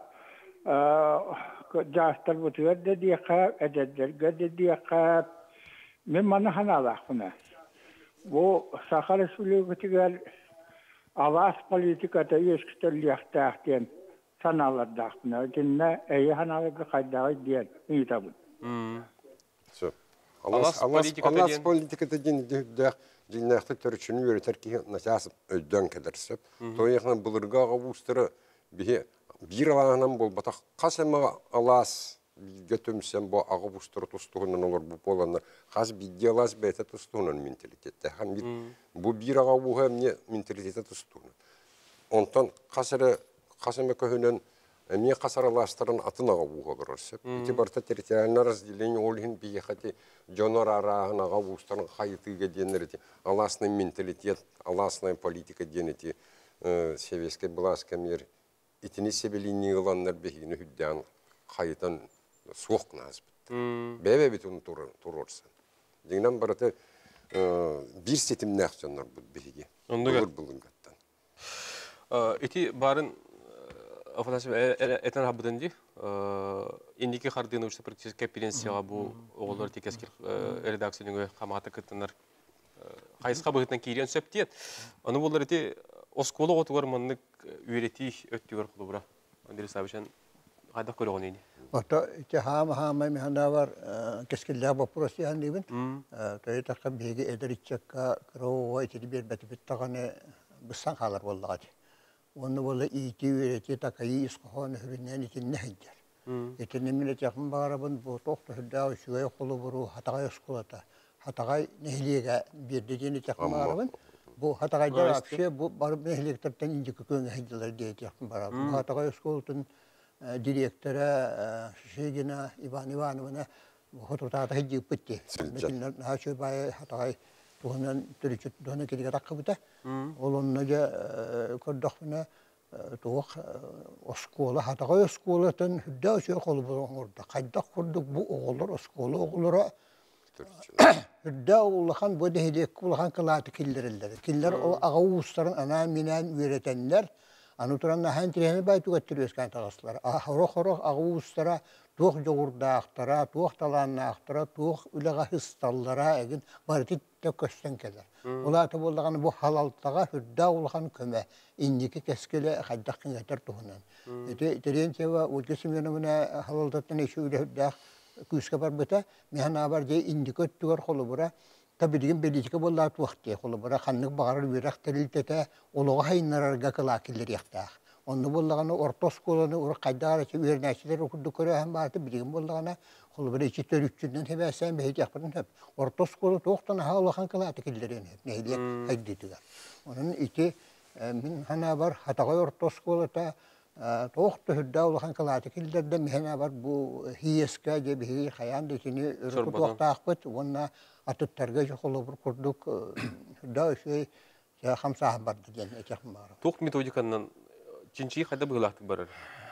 a jastar bu tüver de diye kap ededer gede diye kap. Men bana hanalar buna. Bu Sakar Respublikası avaz politikada yeskiterliyaktahtien sanalar buna. Dinle iyi hanalar bir kaydağı diyen. İyi tabi. So. Alas Alas politikada Alas diyen- politikada din de dinlekte törçünü yöreter ki nasas ödden kedersep. Toyakın bulurga avustara bir bir alanın bol batak kasema alas götümsem bu avustara tustuğunun olur bu polanlar. Has bir dialas beta tustuğunun mentalitette. Hem bir bu bir avu hem ne mentalitete tustuğunun. Ondan kasara kasema köhünen Эмне касаралаштырын атын ағабу олырырсып. Ити барта территориальный разделение олхин биехати жонор арағын ағабустарын қайытыға денерді. Аласный менталитет, аласная политика денети севеске бұласка мер. Итini себелini ғыланлар бейгіні хүдден қайытан соқ назбыт. Бәбе бет оны тұрырсын. Дегенен барата bir сетім нәқчанлар бұд бейге. Бұлыр бұлынгаттан. Ити барын Афанасьев этен хабыдан ди. Индики хардыны учта практически конференцияга бу оголор текескер редакцияның каматы кыттынар. Кайсыга быгытан кирен сөптет. Аны болар эти осколо отугар маннык үйрети өттүгөр кулубура. Андрей Савичан кайда көрөгөн эни. Ото ите хам хам механа бар кескелле вопросы андыбын. Той такка беги эдеричекка кроу ите бер бет таганы бысан калар боллагат. Onu böyle iti üretip takayı iskohon hüründen için ne hediyer. Etin millet yakın bağırabın bu tokta hüdda şuraya kolu buru hatagay eskolata. Hatagay nehliğe bir dediğini yakın bağırabın. Bu hatagay da akşe bu barıp nehliyeklerden ince köküne hediyeler diye yakın bağırabın. Bu hatagay eskolatın direktöre şeyine İvan İvanov'una bu hototata hediye bitti. Mesela ha şu bayağı hatagay Tuhundan türüçüt tuhuna kediga takıbıta. Olunca kodakına tuğuk oskola hataga oskolatan hüdda şey kolu orada. Kaydak kurduk bu oğullar oskola oğullara hüdda oğulakan bu dehilek oğulakan kılatı killerler. Killer o ağavuzların ana minen üretenler. Anuturanna hantirene baytu götürüyoruz kantagaslar. Ahoro horo ağavuzlara tuğ joğurdağıktara, tuğ talanağıktara, tuğ ülega hıstallara egin barıtit kösten keler. Ola ta bollagany bu halaltaga hüdda ulgan köme indiki keskele haddaqın yeter tuhunan. Ete terenteva ulkesimene mena halaltatın eşi üle hüdda küske bar beta mehana bar je indikot tugar kolubura tabidigin belitike bollat waqti kolubura xannyk bagar birak teriltete ologa haynararga kalakiller yaqtaq. Onu bollagany ortos kolony ur qaydar eşi üernäçiler okuduk köre hem barty bidigin bollagana kolubura içi törükçünden hebäsen behet yaqpırın hep. Ortos kolu toqtan halakan kılatı killerin hep neydiye hayditiler. Onun içi min hana var hatagay ortos kolata toqtu hüdda olakan kılatı killerden mihana var bu hiyeska jebihi hayan dikini ürkü toqtaqpıt onna atıttarga jokolubur kurduk hüdda şey ya hamsa bardı diyen ekek mara. Toq metodikandan cinci kayda bıgılaqtık barar.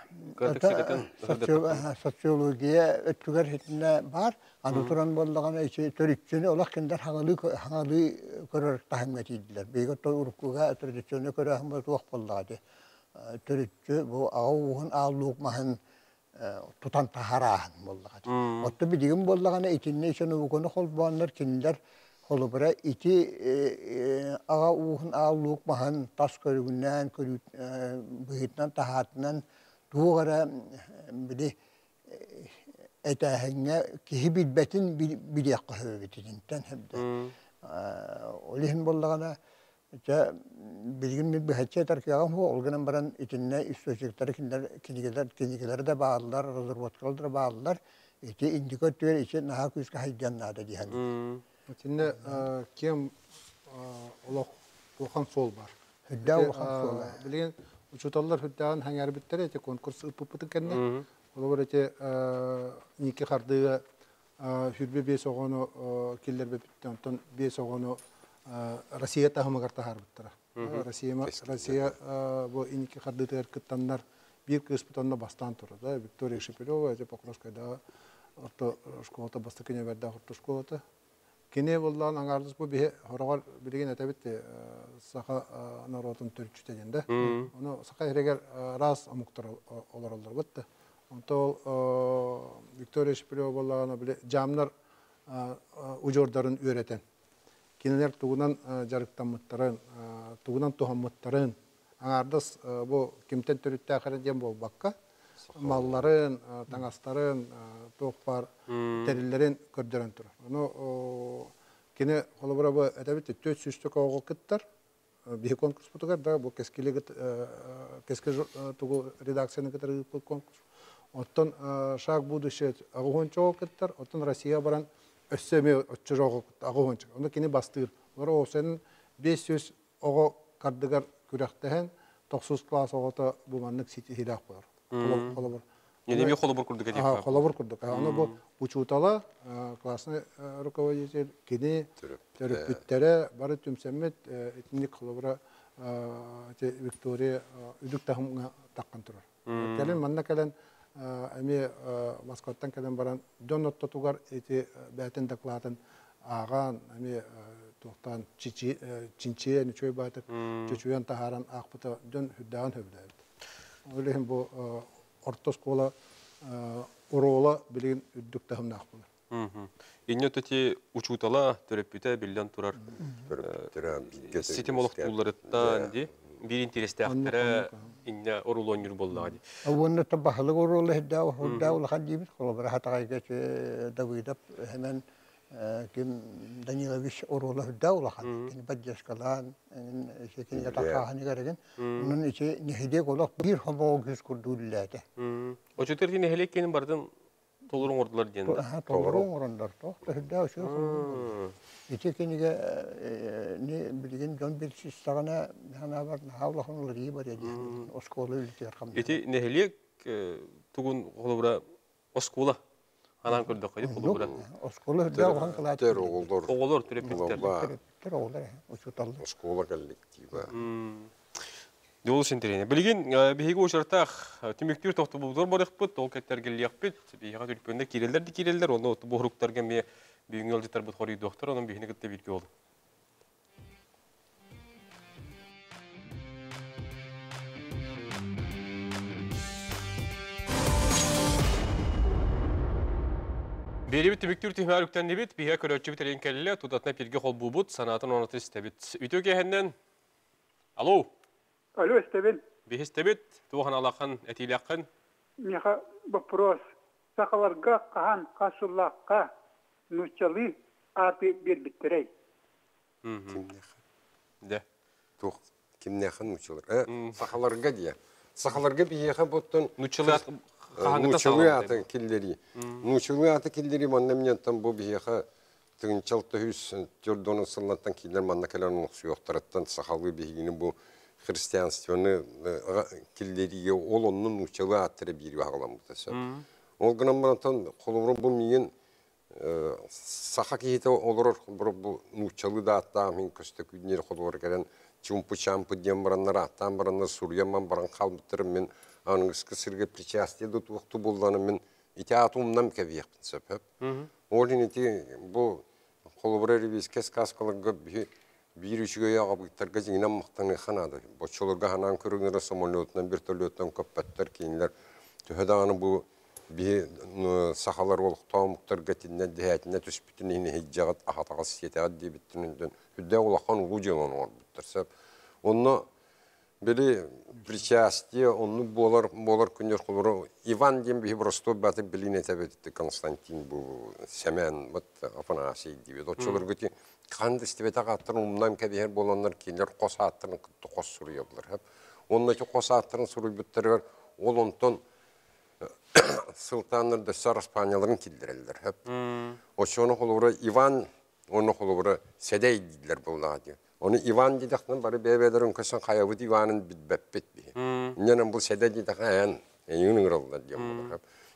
Sosyologiya ötüger hitine var. Anuturan bollagana içi törüçünü olaq kinder hagalı hagalı körür tahimmet ediler. Begot urkuga törüçünü körür hambat waq bolladı. Törüçü bu ağuğun ağluq mahın tutan taharahan bolladı. Otto bidigin bollagana içinne içini bugunu holbanlar kinder holubura içi ağuğun ağluq mahın tas körügünden körü bıhitnan tahatnan Tuğara bile etahenge ki bilbetin bilyak kahvetinden hem de. Olihin bollagana ja bilgin bir bahçe tarkiyağım bu olganın baran içinde istocukları kinler kinigeler kinigeler de bağlılar rezervatörler bağlılar. İşte indikatör için naha küske haydan nada diyen. Şimdi kim olaq toxan sol var. Hüdda olaq sol. Bilgin uçutallar hüddan hangar bittere te konkurs ıpıpıtı kenne. Олар эти нике хардыга хүрбе бес огоно киллер бептен бес огоно Россия тахмагар тахарбыттара. Россия Россия бу нике хардыгар кыттаннар bir kısmı bastan turdu da Виктория Шепелева эти Покровскайда орто школата бастыкыне берди орто школата. Кене боллан аңардыс бу бе хорогор билген этебит саха народун төрчүтө дегенде. Оны саха эрегер раз амуктар олоролдор бутты. Онтол Виктория Шепелева боллагана биле жамнар ужордарын үйрөтен. Кинелер тугунан жарыктанмыттарын, тугунан тухаммыттарын аңардыс бу кимтен төрүттө акыры дем бол бакка. Малларын, таңастарын, тоқпар, териллерин көрдөрөн тур. Ону кине холобура бу этебит төрт жүздүк огол кыттар. Bir konкурс бутугар да бу кескилеги кеске тугу редакцияны кытыры конкурс. Оттон шаг будущее агончо кыттар, оттон Россия баран өссөмө өччөрөгө агончо. Ону кине бастыр. Ора осен беш жүз ого кардыгар күрәктәһен тоқсыз класс огото бу маннык сити хидак бар. Холобур. Неде ми холобур курдук этип. А, холобур курдук. Аны бу учутала классный руководитель кине төрөпүттөрө бары түмсемет этник холобура Виктория үдүк тахымга таккан турар. Келен манна келен эми Москвадан келен баран донотто тугар эти бәтен докладын аган эми тоқтан чичи чинче ничой батык чучуян тахаран акпыта дөн хүддаган хөбүлөбүт. Ойлойм бу орто школа орола билген үдүк тахымна акпылар. Инне төти учутала төрөпүтө билден турар. Сетимолог тууларыттан ди бир интересте актара инне орулон юр боллагы. Авонна табахлык орола хедда худда ул хадибит холобра хатайга давыдап hemen kim Danilович орола худда ул хан кин баджаскалан шекин ятакаханы кереген. Унун ичи нехиде колак бир хомогүз курдуллады. Очутерди нехелек кенин бардын толурун ордулар дегенде. Толурун орондар тох худда ошо. Ичи кениге не билген жон билсиз сагана хана бар хавлахын лири бар эди. Оскола үлтер кам. Эти нехелек тугун холобра оскола анан көрдүк кайып холобра. Оскола да оған кылат. Тер оголдор. Оголор төрөпүттөр. Тер оголор. Ошотал. Школа коллектива. Дол сентерене. Билген биһиге очартак түмүктүр токто булдор барыкпыт, ол кеттер келиякпыт. Биһиге түрпөндө кирелдер ди кирелдер, оны буруктарга ме бүйүнгөл житар бут хори доктор, анын биһине кытта бирге болду. Беребит түмүктүр тихмарыктан дебит, биһиге көрөчү битерен келле, тутатна пирге хол бубут, санатын онаты истебит. Үтөге хеннен. Алло. Алло, Стебен. Бихистебит, туған алақан, әтилаққан. Меха вопрос. Сақаларға қаған қасулаққа нұчалы аты бербіттерей. Да. Туқ, кимнехан нучалар. Сақаларға дия. Сақаларға бейеха боттон... Нучалы аты қағанғыта Нучалы аты келдері. Нучалы аты келдері манна менентан бұл бейеха тығынчалты хүс түрдоны сыллаттан келдер манна кәлерін ұқсы yoқтараттан сақалы бейгені бұл христианствоны келдериге ол онның нучалы аттыры бері бағылам бұтасы. Ол ғынан баратан қолымырын бұл мейін сақа кейті олар бұл нучалы да аттағы мен көсті күдінер қолуыр кәрен чумпы-чампы дем баранлар аттан баранлар Сурьяман баран қалбыттырым мен аның үскі сірге причастиеді тұқты болданы мен ите атумнан кәвияқпын сөп. Ол ете бұл қолымыр әребес кәс қасқалығы bir üçüge yağa bıktırga jingnan mıqtanı xanadı. Boçolurga hanan körüngere somolotdan bir tölötdan köppätler kiyinler. Töhedağını bu bir sahalar oluq tamuqtarga tinne dehatine tüspütünü hiccagat ahatağa siyetağa diye bittininden. Hüdde olaqan ulu jelan var bittirsep. Onu biri причастие, onu bolar bolar күнер quluru Ivan diyem bir Rostov batı bilin etebetti Konstantin bu Semen bat Afanasi diye. Doçolurga ti kandı istibete qattırın umdan kediher bolanlar kiyinler qos attırın kıttı qos suruyablar hep. Ondaki qos attırın suruy bittirer. Ol ondan Sultanlar da Sar İspanyaların kildirerler hep. O şonu quluru Ivan, onu quluru Sedey dediler bunlar. Onu Ivan didaktan bari bebelerin kösen kayabıt Ivan'ın bitbep bitbi. Nenen bu Sedey didaktan en yünün rollar diyem.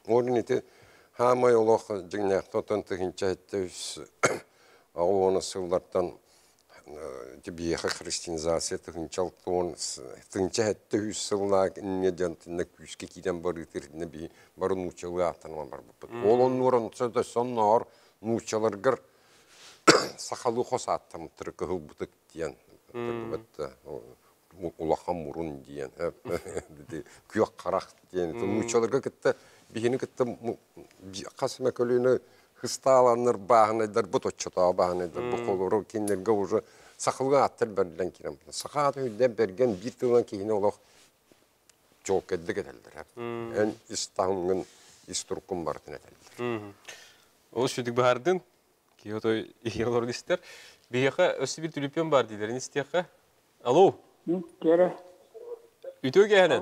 Орнити хамай олох жигнахтотон тыгынчайтыс ауона сыллартан тибиеха христианизация тыгынчалтон тыгынчайтты үс сыллак инне жантына күске киден барытыр неби барын учалы атанман бар бут. Олон нурын сөдө соннор нучаларгыр сахалу хосаттам тыркыл бутык диен. Бут улахан мурун диен. Күйөк карак диен. Нучаларга кетте бихини кетте касыма көлүнө хысталаныр багынайдар бут оччота багынайдар бу колору кинерге уже сахалга аттыр берден кирем. Сахат үйден берген бир тылдан кийин олох жок кетти кетелдер. Эн истамгын истуркун бартын этелдер. Ол шүдік бардын, кейотой иелор дистер. Бияқа өсі бір түліпен бар дейдер, нестияқа? Алло? Кері. Үтеу кейінен?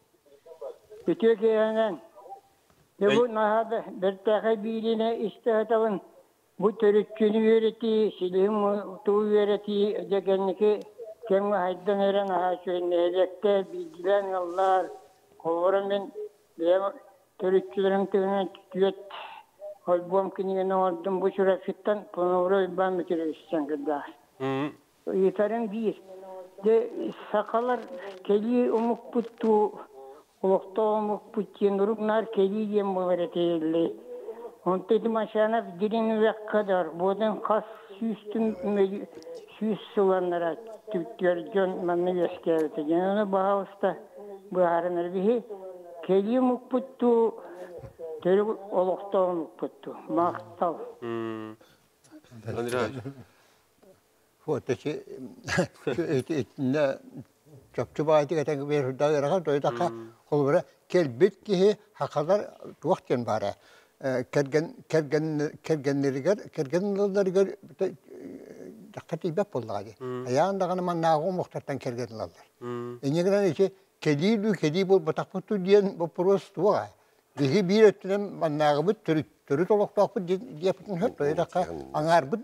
Үтеу кейінен. Бұл нағады бір тәқі бейдіне істі аталын. Бұл түріккені өреті, сілігім тұу өреті дегеннікі кемгі хайдан әрен ағашуын әлекті бейділен аллар. Қолырымен түріккілерін түгінен түет. Альбом книги ордым bu şurasından ponoro ben bitirmişsin kadar. Yeterin bir. De sakalar keli umuk puttu. Olukta umuk puttiğin durumlar keli diyem bu vereteyli. Ontedim maşana dilin ve kadar. Bodan kas süstüm süs sulanlara tüktür can manı yaşkaydı. Yani bağısta bu haranır bir keli umuk puttu. Törü olukta puttu, maqtal. Andra. Fotosu etinde çapçı bağıtı geten bir dağırağa doydaqa kolbara kelbet ki hakadar vaktin bara. Kergen kergen kergenlerger kergenlerger dikkati bep bolladı. Ayağında man nağı muhtardan kergenlerler. Enigran içi kedilu kedi bol batakputu diyen bu prosto var. Bihi bir ettiğim manağımı türü türü olukta diyeptin hep böyle dakika angar bud.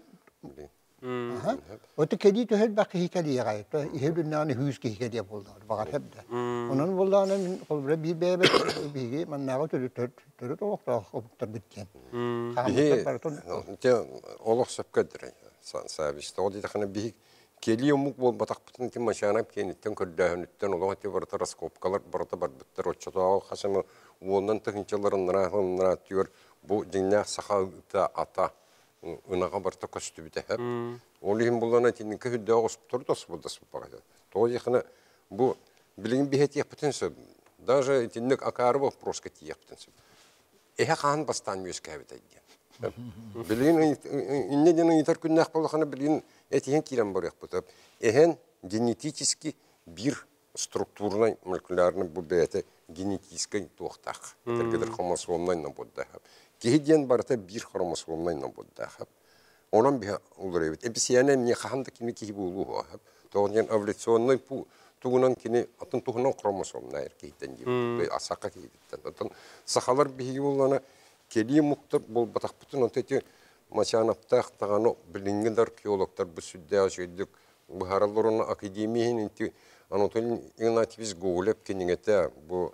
O da kedi to hep bakı hikayeye gayet. İhe dünyanın hüz ki hikayeye buldu. Bakar hep de. Onun bulduğunun kolbre bir bebe bihi manağı türü türü türü olukta olukta bitken. Bihi te oluk sepkadır. Sabişte o da bihi keli umuk bol batakpıtın ki maşanap kenitten kördahünütten oluk te varta raskopkalar barata barbitter oçata hasımı ondan teknikçilerin nara diyor bu dünya sahalıkta ata ınağa barta kostümde hep. Olihim bulana tinike hüdde osptur da spulda spulda. Toyıkına bu bilgin bir hediye yaptınsa, даже tinnik akarı bu prosketi yaptınsa. Ehe kan bastan müzik evde diye. Bilgin inne denen yeter günah bulana bilgin etihen kiran var yaptı. Ehen genetik bir структурной молекулярной бубете генетической тухтах. Тергедер хромосомной набуддахап. Кихиден барта бир хромосомной набуддахап. Онан би улревит. Эписияне мне хаханда кини кихи булуха. Тоген эволюционный пу тугунан кини атын тугунан хромосомнайр кихиден дип. Асака кихиден. Атын сахалар биги булана кели муктар бол батакпытын отети машанаптах тагано билингендер геологтар бу сүддә жөйдүк. Бу харалларына академиянын инти Anatoliy Ignatьевич Gogulev keningete bu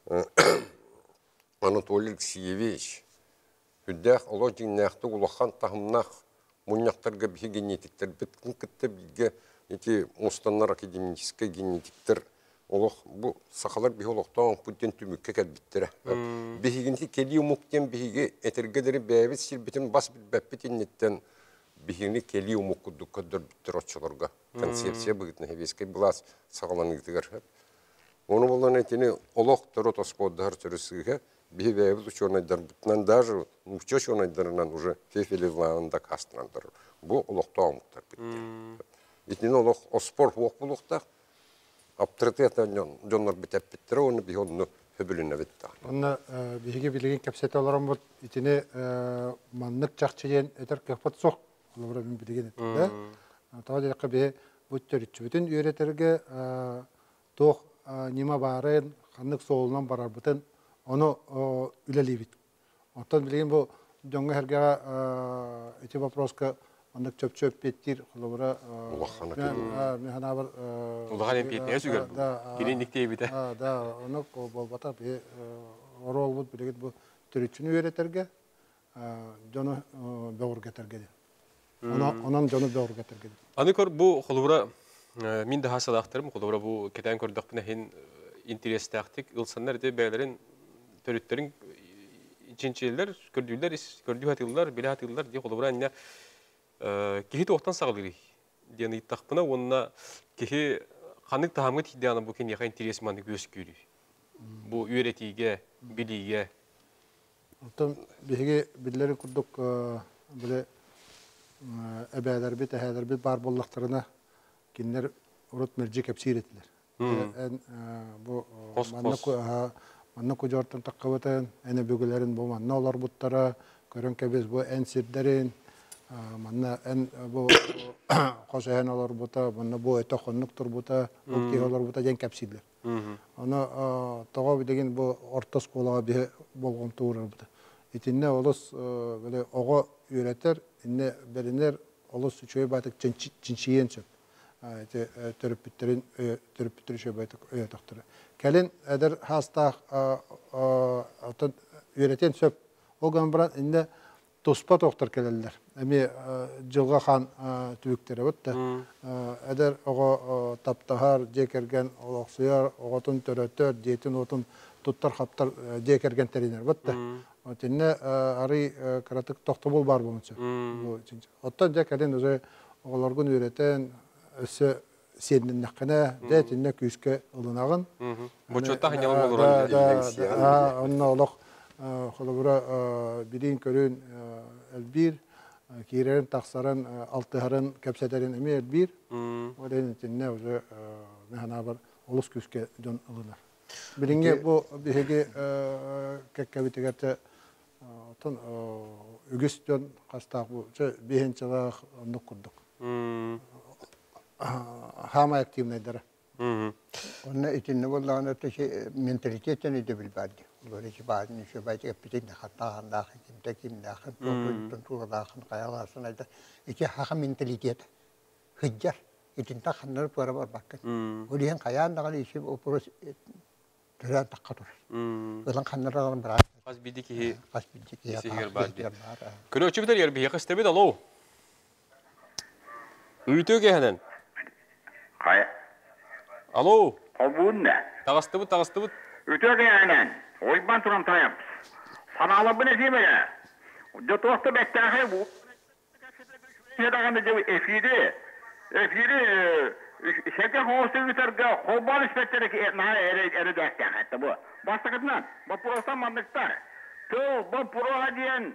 Anatoliy Alexeyevich hüddəh ola cinnəxtə ulaqan tahımnaq munyaqtarga bir genetiklər bitkin kitte bilge eti Mostanlar akademический genetiklər olaq bu saxalar bir olaqdan putten tümükke kəlbittirə. Bihigenti keli umukten bihige etergederi bəvit silbitin bas bilbəppitin netten бихини кели умукуду коддор биттироччолорго концепция быгытны хевескай булас сагаланыгдыгар. Onu bolan etini olaq torot ospodдар төрүсүгө бихибебил учурнайдар бутнан даже уччо чонайдарынан уже фефелиланда кастрандар. Бу олоқта амуктар битти. Итин олақ оспор хуак булукта авторитетен жоннор битеп биттире оны бихонну хөбүлүнө битти. Онна биһиге билеген кепсете олорон бут итини маннык чакчыен этер кепот сок олора мен билеген этте. Таа декке бе бүттөрүчүбүтүн үйрөтөргө тох нима барын ханнык соолунан барар бутын onu ülelibit. Ondan bileyim bu jonga herge eti vaproska anlık çöp çöp pettir kulubura. Ne hana var. Ulan hep pettir süger bu. Gelinlik diye bir de. Da onu bol bata bir orol bud bileyim bu төрүчүнү үйрөтерге жону бөгөр кетерге. Онан жону бөгөр кетерге. Аны көр бу холура мин да хасалактырым, холура бу кетен көрдөкпүнө хин интерес тактик, ылсандар де бәйләрен төрүттерин ичинчилер, көрдүлөр, көрдү хатылар, биле хатылар ди холура аны кихи токтан сагылыр. Дени тахпына онна кихи канык таамга тиданы бу кен яка интерес маны көскүрү. Бу үйрөтиге, билиге. Отон биге биллери курдук биле эбәләр бит, әһәләр бит бар буллактарына кинлер урут мерҗи кепсиретилер. Эн бу манна манна кожортан таккабытын, эне бөгөләрен бу манна олар буттара, көрөн кебез бу эн сирдерин, манна эн бу кошаһан олар бута, манна бу өтө хоннук турбута, бу ки олар бута ден кепсидлер. Аны тога деген бу орта школага бе болгон туурар бута. Итинне олос беле ого үйрөтер, инне беринер олос үчөй батык чинчиен сөп. Эти төрөпүттерин төрөпүттөр үчөй батык өйөтөктөр. Келин эдер хаста атын үйрөтен сөп. Оган баран инне тоспа токтор келелер. Эми жылга хан түбүктери бутта. Эдер ого таптахар жекерген олоксуяр, оготун төрөтөр, жетин отун туттар хаптар жекерген теринер бутта. Отинне ари каратык токтобол бар болчу. Оттон жекерин өзө оголоргун үйрөтен өсө сенин накына детинне күскө ылынагын. Бочотта ханялар болор. Да, онно олок холобура бирин көрүн элбир кирен таксаран алтыхарын кепсетерин эми элбир. Олен тинне өзө механа бар олус күскө жон ылынар. Биринге бу биге кеккебитигерте тон үгүс жон кастак бу биринчилак онду курдук. Хама активныйдыр. Онна итинне боллаган өтө менталитеттен иде билбади. Böyle ki bazı şu bazı yapıcı ne hatta handa kimde kimde hakkın toplumun tuğla hakkın kayalasına da iki hakkın mentalite hıcar itin takhanlar para var bakın. O diyen kayan da kali işi o pros tören takatır. Olan kanlardan bırak. Az bildi ki az bildi ki ya. Kırı ölçübüler yer bir yakı istebedi alo. Ültüge hemen. Hayır. Alo. O bu ne? Tağıstı bu tağıstı bu. Ültüge hemen. Oyban turan tayap. Sanalı bu ne değil mi ya? Jotoğda beklerken bu. Şuradan da efiri. Efiri. Şeke hostu biterge. Hobal ispetleri ki ne ere ere derken hatta bu. Başta kadından. Bu prosta mandıkta. Tu bu pro diyen.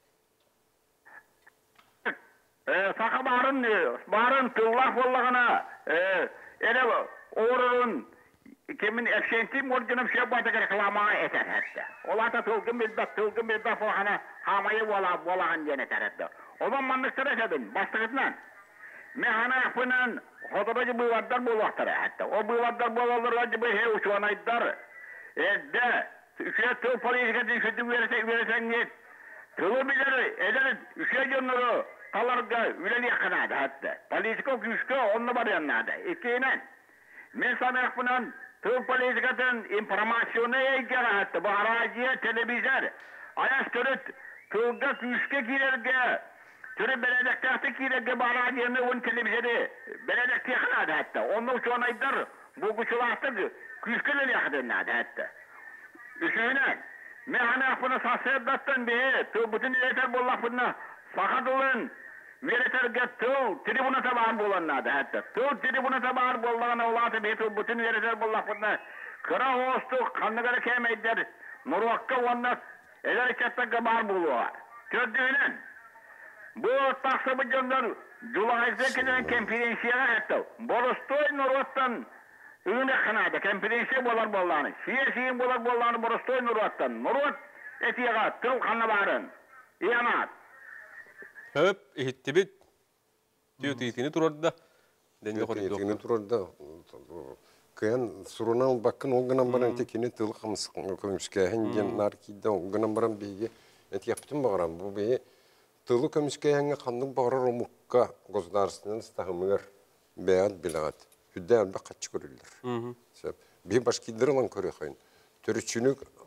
Saka barın barın tıllah bollagana. Ere oğrun kimin efşentim orjunum şey bayda reklama eter hatta. Ola da tılgın bir da tılgın bir da falan hamayı bola bolagan jene tarafta. Oban mandıkta yaşadın başlıkından. Mehana yapınan hodoracı bu vardar bu vaktara hatta. O bu vardar bolalar bu he uçuanaydar. Edde üçe tıl politikatın şüdü verirsen verirsen git. Tılı bilir eder üçe jonları kalarga üleli yakınadı hatta. Politika güçlü onunla var yanlarda. İkiyle men sana yapınan tıl politikatın informasyonu eğer hatta bu araziye televizyon ayas törüt tılga güçlü girerge türü beledekte girerge bu araziyeni on televizyonu beledekte yakınadı hatta. Onunla uçuanaydar bu güçlü güçlü yakınadı hatta. Üçüyle mehana yapını sasırdattan bir tıl bütün yeter bu lafını sakadılın Vereterge tıl tribuna tabar bolannadı hatta. Tıl tribuna tabar bollagana ulatı betu bütün vereter bollapını kıra hostu kanlıgara kemeyder. Nurvakka onnak eler kattaka bar buluğa. Kördüğünen bu taksabı jonlar Julay'da kenen konferensiyana hatta. Borostoy Nurvattan ığına kınadı. Konferensiya bolar bollağını. Siyasiyin bolar bollağını Borostoy Nurvattan. Nurvat etiyaga tıl kanlı barın. İyanat. Höp, ehittibit. Tüy tüytini turardı da. Tüytini turardı da. Kıyan suruna bakın o günden baran tekini tıl kamısın kömüşkeyen genler kiydi o günden baran beyge et yaptım bağıram bu beye tılı kömüşkeyen kandım bağırar o mukka gozdarsının stahımır beyat bilat hüdde alba kaçı görürler. Bir başkidir lan körüyün. Törüçünü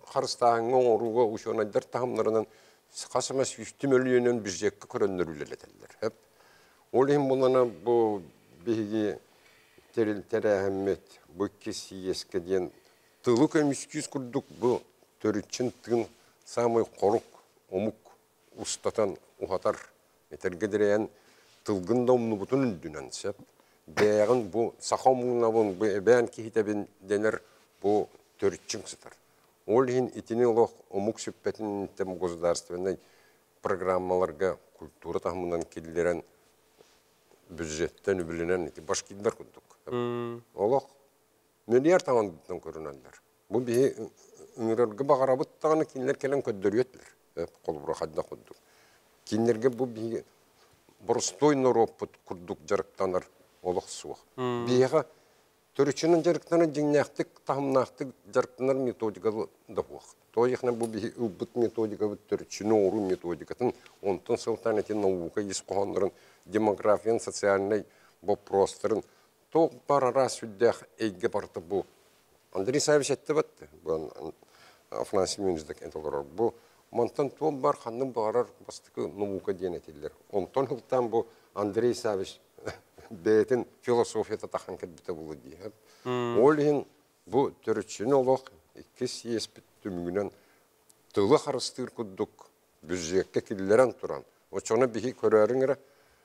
харыстаһыңа оруга ушонайдар таһымнарынан касамас үстү мөлүөнөн бюджетке көрөннөрүлелетелер. Хеп. Ол ем болана бу биги терил терәһәммет бу кесиеске ден тылы көмүскүс курдук бу төрүчүн тыгын самый корук омук устатан ухатар этергедерен тылгында умнубутун үндүнөн сеп. Бәгын бу сахомуңнабын бу бән кихитебин денер бу төрүчүн сытар. Ол ен итини олох омук сүппетин тем государственный программаларга культура тахмынан келдерен бюджеттен үбүленен башкилдер курдук. Олох миллиард тавандын көрүнөлөр. Бу би ыңырырга багарабыттаганы кинилер келен көддөрүөтлөр. Колбура хадда курдук. Кинилерге бу би борстой норопут курдук жарыктанар олох суох. Бига төрүчүнүн жарыктаны жиңнактык, тамнактык жарыктанар методикалы да хуак. Тояхна бу би убут методика бут төрүчүнү ору методикатын онтон сылтан этин наука ис коһондорун демографиян социальный вопростарын ток барара сүддэх эйге барты бу. Андрей Савич әттебет, бу Афанасий Мюнздек энтолор бу монтан то бар ханның барар бастыкы наука денетилер. Онтон хылтан бу Андрей Савич бетин философията тахан кетбите булу ди. Ол ен бу төрүчүнү олох икки съезд түмүнөн тылы харыстыр кудук бюджетке киллерен туран. Очону бихи көрөрүңөр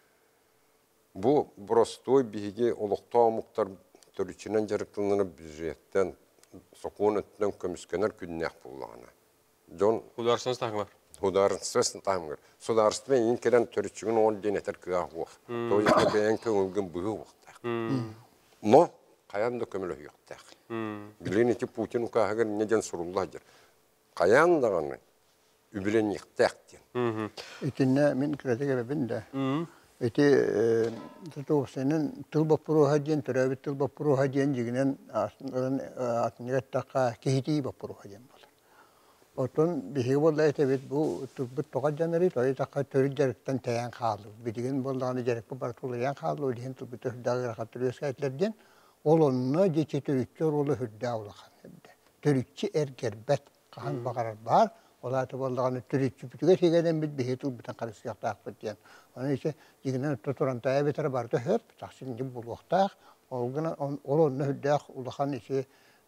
бу простой биги олоктоо муктар төрүчүнөн жарыктылыны бюджеттен соконуттан көмүскөнөр күннәк булганы. Жон Хударсыз тагы. Хударсыз тагы. Сударство ин келен төрүчүнүн он денетер кыгах. Той бен көңүлгөн быгы вакта. Но каянда көмөлө юктак. Биленити Путин кагыр неден сурулладыр. Каяндаганы үбүлен йыктактен. Итинне мен кредеге бенде. Эти тутусенин тыл бапуру ден төрөбүт тыл бапуру ден жигинен атныраттакка кехити бапуру ден бол. Отон биһиги болла этебит бу турбут тога жанары той такка төрү жарыктан таян калды. Бидиген болдаганы жарык бар тулаян калды деген турбут төрдагы катырыска этлерден ол онно жече төрүччө ролу хүрдө улахан. Төрүччү эргербет кахан багарар бар. Олаты болдаганы төрүччү бүтүгө тегеден бит биһи турбутан карысыяктак битен. Аны ise жигинен тутурантая бетер барды хөп таксин жим булуктак. Олгана ол онно хүрдө улахан ise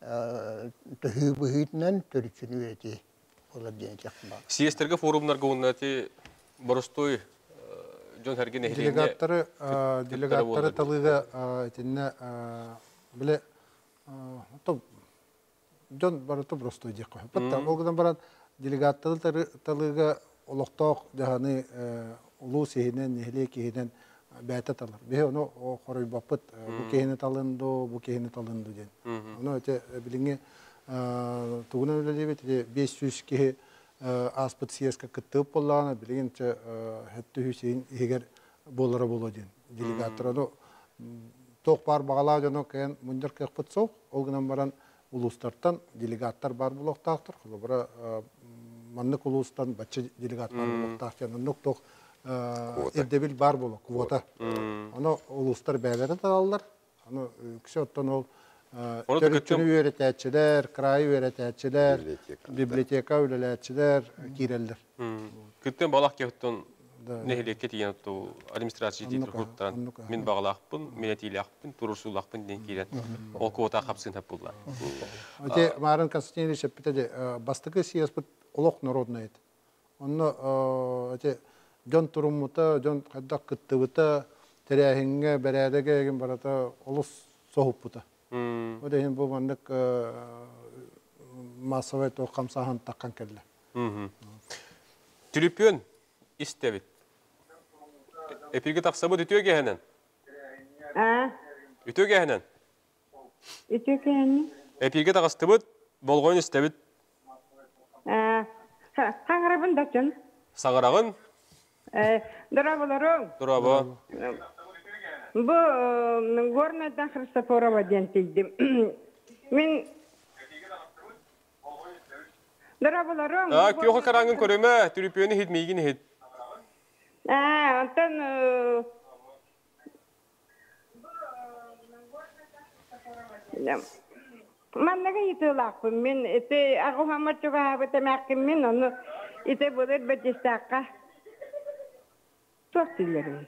төһү быһытнан төрүччүнү эти. Съездерге форумнарга оннати боростой жон херген эхленде делегаттары делегаттары талыга этинне биле то жон барыты боростой дик кой. Бутта огдан барат делегаттары талыга олокток жаханы улуу сехинен нехле кехинен бәтә талар. Бе ону хорой бапыт бу кехине талынды, бу кехине талынды ден. Ону эте билиңе тугунан үлелебет беш жүз ке аспыт съездка кыттып болланы билгенче хетти Хусейн егер болары болоден делегаттар ток бар багалаа жано кен мундер кеппит сок олгынан баран улустардан делегаттар бар булоктактыр бара маннык улустан бачы делегат бар булоктактыр нук ток эдебил бар боло квота аны улустар бәйләре тараллар аны киши оттон ол Төрүчүнү үйрөтәчилер, край үйрөтәчилер, библиотека үйлеләчилер, кирелдер. Күттен балак кеттен нехилекке тиген отту администрация дейтір құрттан мен бағалақпын, мен әтейлақпын, турурсулақпын ден кирен. Ол квота қапсын тап болдылар. Оте Марын Константинович шеппетеде бастықы съезд олық народный еді. Оны жон турумута, жон қайдақ кыттыбыта, тәрәхінге, бәрәдеге еген барата олыс соғып бұта. Ода ен бұл мандық массовай тоқам сахан таққан келді. Түліппен істебет. Эпирге тақсабы үтіге әнен? Үтіге әнен? Үтіге әнен? Эпирге тақсабы болғойын істебет? Сағырабын дақчын. Сағырағын? Дұрабыларың. Дұрабы. Бу горнайдан Христофорова ден тейдим. Мен Дұрабыларың. Күйоқы қараңын көреме, түріпені хетмейгін хет. Антон Маннага итылақпын. Мен эте ағуһамар чугаһабы тәмәккин мен оны ите булыр бәтестаққа. Тохтилерин.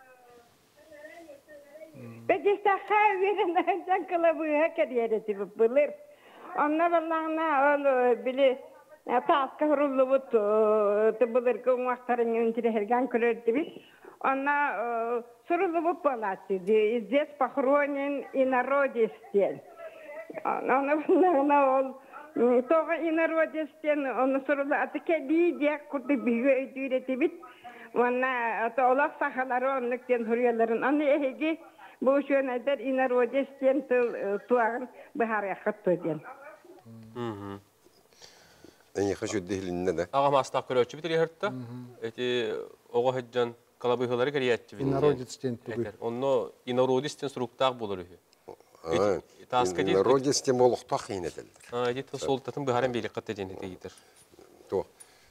Бәтестаққа верен жанкалабыга кәдиәрети булыр. Онна баллағына ол биле таска хуруллубут те булыр көңвақтарын үнтирәһәргән көрөрдү бит. Онна суруллубут баласы. Здесь похоронен инородистен. Она она он тоже инородистен, он сорла атакеди диак курды биге үйрәтеп бит. Она аталак сахалары онлыктен хөрьяларын. Аны эге бу шөнәдер инородистен туагын бахар хатты дигән. Мм. Әне хәҗү дилинне дә. Ага мастак көрөчү бит хертта. Эти ого хаҗҗан калабыйлары кириятчы бит. Инородистен түгел. Онно инородистен суруктак булыр. Народистен молохтах инетелдер. А, эти то солтатын бахаран белек катты ден этегитер. То.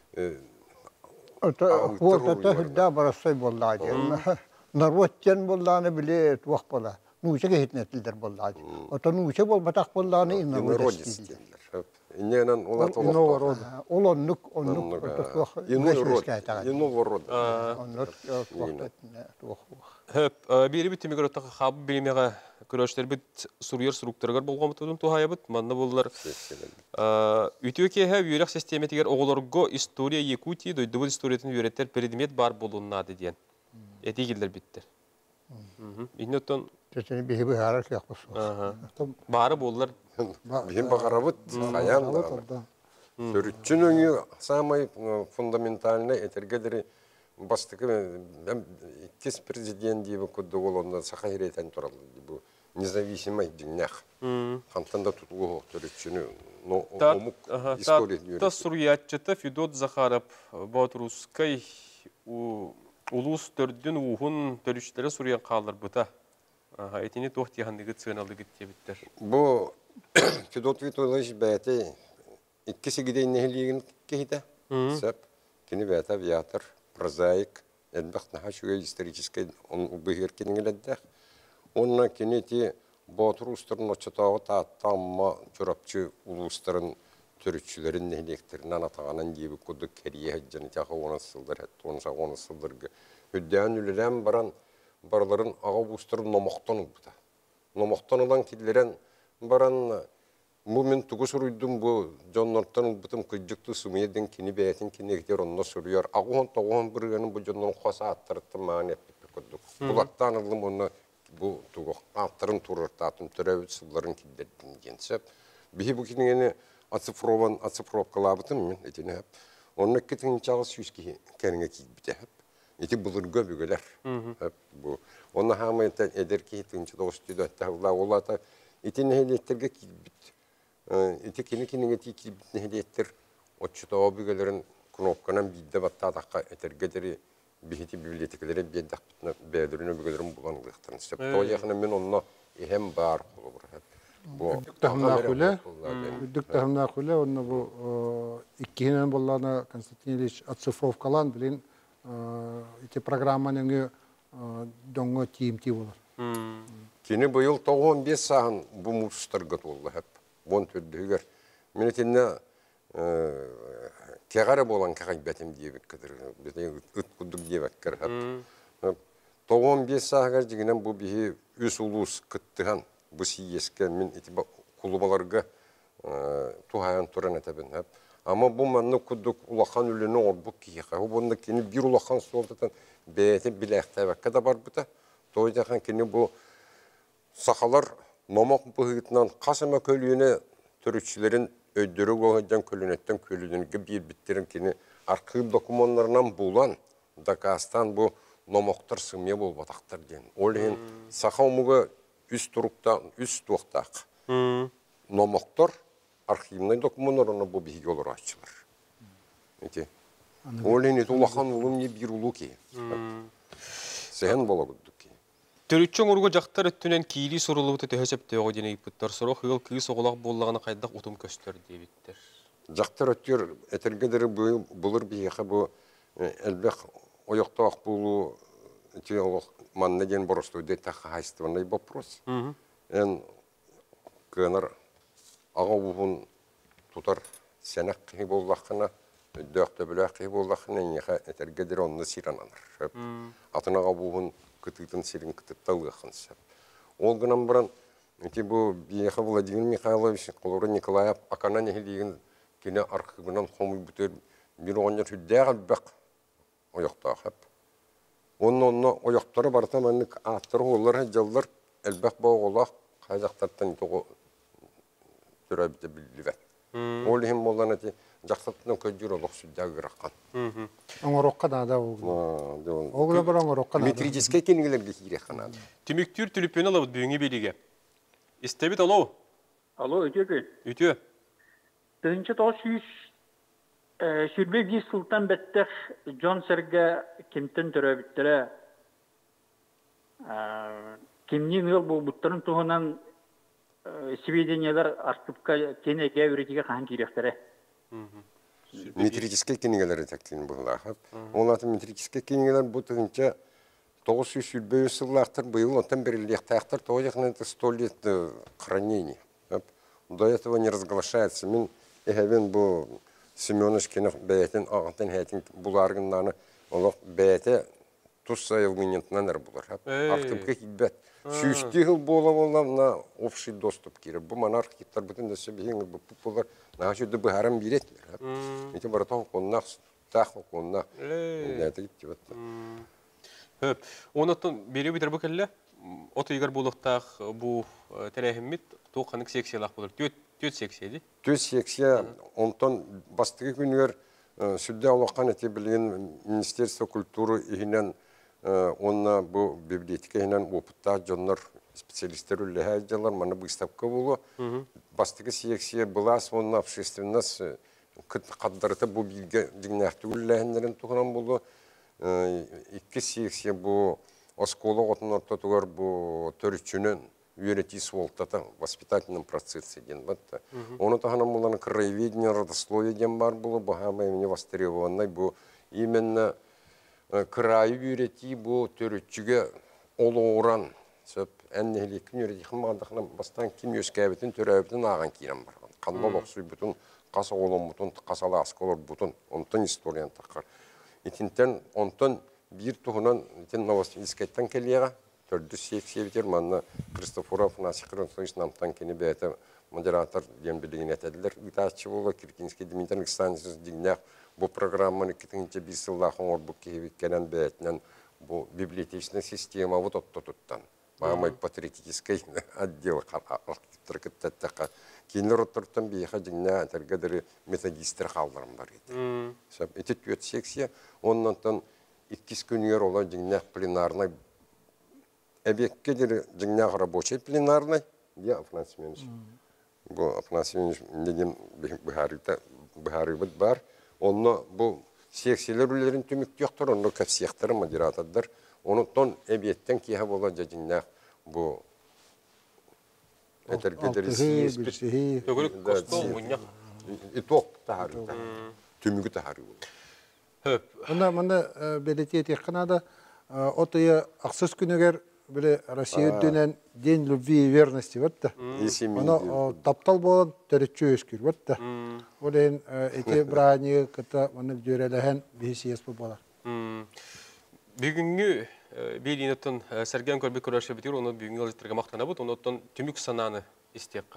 Это вот это хидда барасай боллады. Народтен болланы биле туак бола. Нучеге хитнетилдер боллады. Ото нуче болбатак болланы инородистен. Иннен улат Инород. Олоннук оннук туак. Инород. Инород. Оннук туак. Хөп, бири бит миграттагы хаб билимеге көрөштөр бит сурьер структуралар болгон тудун тухаябыт. Манна буллар. Үтөке һәм юрак систематигер оголорго история Якутии дойдубул историятын үйрөттер предмет бар болуnnады диен. Этигилдер биттер. Мм. Иннотон Тетени бихи бихарак якпыс. Ага. Бары боллар. Бихим багарабыт аян да. Төрүчүнүң самый фундаментальный этергедери бастыкы кес президент диби кудды олонда сахайретен туралы бу независимый динях. Хантанда тутулу төрүчүнү но омук история. Та сурьятчыта Федот Захаров Батрускай улус төрдүн ухун төрүчтөрү сурьян калдыр бута. Ага, этини тохтияндыгы цыналды гиттебиттер. Бу Федот Витович бәте иккиси гиден нехлигин кехите. Сеп кини бәте авиатор, прозаик, элбахт нахашуга исторический он убыгер кингеледдер. Онна кинети Батрустырын очотагы тааттамма чурапчы улустарын төрүчүлөрүн нехлектеринен атаганан диби куду керие хаҗжаны тагы он сылдыр, он он сылдыргы. Хүддән үлеләм баран барларын ага бустырын номоктон бута. Номоктонудан киллерен баран мумин тугусуруйдум бу жоннортон бутум кыжыктуу сумиеден кини бәйтин кинегтер онно сурuyar. Агон тогон биргенин бу жоннон хаса аттыртты маани эппекодук. Булаттан ылым онно бу тугу аттырын туруртатын төрөбүт сылларын киддердин генсеп. Бихи бу кинегени оцифрован оцифровкалабытым мен этине. Онно кетин чагы сүйски кенге кийбите. Эти булырга бүгелер. Бу. Онна хамы эдер кейтинчи достуйда тагла олата эти нехилеттерге кийбит. Эти кини кинеге кийбит нехилеттер отчута бүгелерин кнопканан бидде баттадакка этергедери бихити библиотекалары беддакпытна бедерин бүгелерин буланлыктан сеп. То яхна мен онно эхем бар болур. Бу тахнакуле, бүдүк тахнакуле онно бу иккинен болланы Константин Ильич оцифровкалан билин эти программаның доңго тиимти болар. Кини быйыл тогон бес саан бу мустарга толду хеп. Бон төрдүгөр. Мен этинне кегара болан кагайбетим диебек кедер. Бетен ыт кудук диебек кер хеп. тогон бес саага жигинен бу бихи үс улус кыттыган бу сиеске мен эти кулубаларга тухаян туран этебен хеп. Ama bu manna kuduk ulakan ülünü orbuk kiyeğe. O bunda kini bir ulakan soltatan beyeti bilekte ve kadar var bu da. Doydakan kini bu sakalar mamak bıhıtından kasama kölüğüne türüççülerin ödürü koyacağın kölünetten kölüğünü bir bittirin kini arşiv dokümanlarından bulan Dakastan bu namaktar sımya bol bataktar diyen. Olehin sakamuga üst turukta üst tuğtak. Namaktar arşivinde dokümanlarına bu bilgi olur açılır. Eti. Olehin et ulakan ulum ne bir ulu ki. Sehen bola güddük ki. Төрүччөң урго жактар өттүнен кийли сурулубуты төһөсөптөгө дене ипуттар сорох хыл кыy соголак боллагына кайдак утум көстөр дебиттер. Жактар өттөр этергедери булur бийеха бу элбек оёктоак булу тиолог манна ден боросту де тахайствонный вопрос. Эн кынар Ағауын тұтар сәнәк қиы боллақына, дөқті біләк қиы боллақына, неға әтергедер онны сирананыр. Атын ағауын күтігдің сирин күтіпталғы қынсап. Ол ғынан бұран, бұл бейеқі Владимир Михайлович, Қолыры Николаев, ақана нехе деген кені арқығынан қомы бүтер bir oğunca tüddəğəl bəq oyaqda xəb. Onun onunla oyaqları barıta mənlik atları oğullar, həcallar, elbəq bağ olaq, qayacaqlardan toğu türəbdə bilivət. Oğlu hem olan əti, Жақсаттың көджір олық сүддәгі қыраққан. Оңырыққа да оғылы. Оғылы бір оңырыққа да. Метрическе кенігілерге кейрек қанады. Түміктүр түліппен алабыд бүйіңе беліге. Истебет алау? Алау, өте көй. Өте. Тігінші тоғы сүйіс сүрбе бей сұлтан бәттіқ Джон Сәрге кемтін түрі біттірі. Кемнен ұл бұл бұттырын тұғынан сведениялар артыпқа кенеге өретеге қаған кейректері. Метрическе кенигелер тәктен булла хап. Олар метрическе кенигелер бу тегенчә тоғыз йөз сүрбе сыллактыр быел онтан берилек таяктар тоҗакны сто лет хранения. До этого не разглашается. Мен эһәвен бу Семеновскийның бәятен агытын хәтин буларгыннаны олар бәяте тус сайылмыннан булар хап. Артыпка кибет. Сүйістігіл бола-бола на общий доступ кері. Бұл монархиттар бүтін да сөбейін бұлар наға жөді бұхарам беретілер. Еті баратау қоннақ, тақы қоннақ. Әті кетті бәтті. Онаттан бері бітір бұл кәлі? Оты егер болықтақ бұл тәрәхіммет тоққанық сексиялақ болыр. Төт сексия де? Төт сексия. Онтан бастығы күнігер сүлді аулаққан әте білген Министерство культуры үйінен онна бу библиотекаһынан опытта жоннор специалисттер үлләһә җалар мана бу выставка булу. Бастыгы секция була, онна общественность каддарыта бу билге дигнәхтә үлләһеннәрен туган булу. Икки секция бу оскола отнорта тугар бу төрчүнен үйрәти сволтата воспитательном процессе ден батта. Оны тагынан булган краеведение родословие ден бар булу, бу һәм имени востребованный бу именно Крайы үйреті бұл төрітчіге олы оран. Сөп, әннелі күн үйреті қымағандықынан бастан кем өскәбетін төрәбетін аған кейрен барған. Қанбал оқсуй бұтын, қаса олын бұтын, қасалы асқолар бұтын, онтын историян таққар. Етінтен, онтын бір тұғынан, етін Новосибирскайттан келеға, төрді сексия бітер, манна Кристофоров, Насихрон, Сойш намтан кені бәйті модератор дем білігін әтәділер. Үтәтші болы, Киркинский Дмитрий Александрович дегенек бұл программаны кетіңінші бір сыллақын орбу кейбеккенен бәйтінен бұл библиотечная система вот отто-туттан. Мамай патриотический отдел архитектор кіттәттіққа. Кейінлер оттырттан бейіға жіңне әтергедері методистер қалдарым бар еді. Эти төт секция, оннан иккис күнігер ола жіңне пленарный әбекке дері жіңне рабочий пленарный. Я Афанасий Семенович. Бұл Афанасий Семенович неден бұхары бұд бар. Онна бұл секциялар үлерін түмікті yoqtur, онна көпсияқтары модератордар. Оны тон әбиеттен кейі бола жадыңнақ бұл әтергедері сиеспет. Төгілік костол мұняқ. Итоқ тағары, түмігі тағары болды. Онда белеті етек қанада, отыя ақсыз күнігер Böyle Россия dönen День любви и верности вот да. Оно таптал болон төрөччү өскүр вот да. Олен эти брани кыта маны жөрелеген бесиес болар. Бүгүнгү белинеттен Сәрген көрбек көрөшө битер, оны бүгүнгү алыштырга мактана бут, онотон түмүк сананы истепка.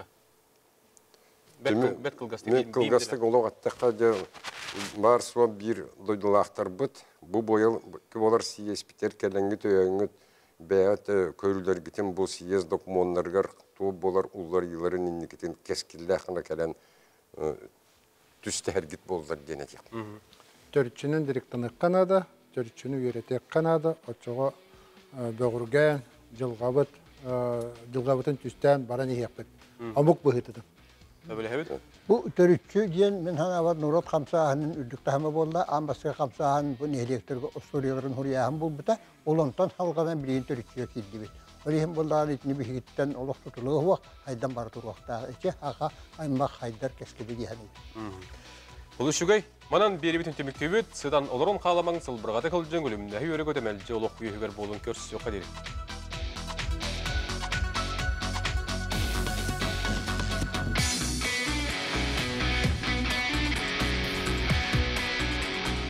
Бет кылгасты. Бет кылгасты голок аттакка бар суа бир дойдулактар бут. Бу боел болар сиес питер келеңги төйөңү бәят көйлер гитен бұл сиез документаргар туу болар уллар йыларын инникетен кескилле хана келен түсте хәргит болдар денетик. Төрчүнүн директоры Канада, төрчүнү үйрөтек Канада, очого бөгүргән жылгабыт, жылгабытын түстән баран иһеппет. Амук быһытыды. Bu törüççü diyen men hana var Nurat Kamsahan'ın ürdüktahımı bolda, ambasya Kamsahan bu nehlektörgü Osturiyaların huriyahın bul bita, olantan halgadan bileyin törüççüye kildi bit. Olihim bolda itini bir higitten olaq tutuluğu vaq, haydan barıtır vaqta. Ece haka aymaq haydar keskedi diyen. Бұл үшігай, манан бері бітін темікті бет, сыдан олырын қаламаң сылбырғаты қылжың өлімінде үйері көтемәлді олық үйегер болын көрсіз өқа дерек.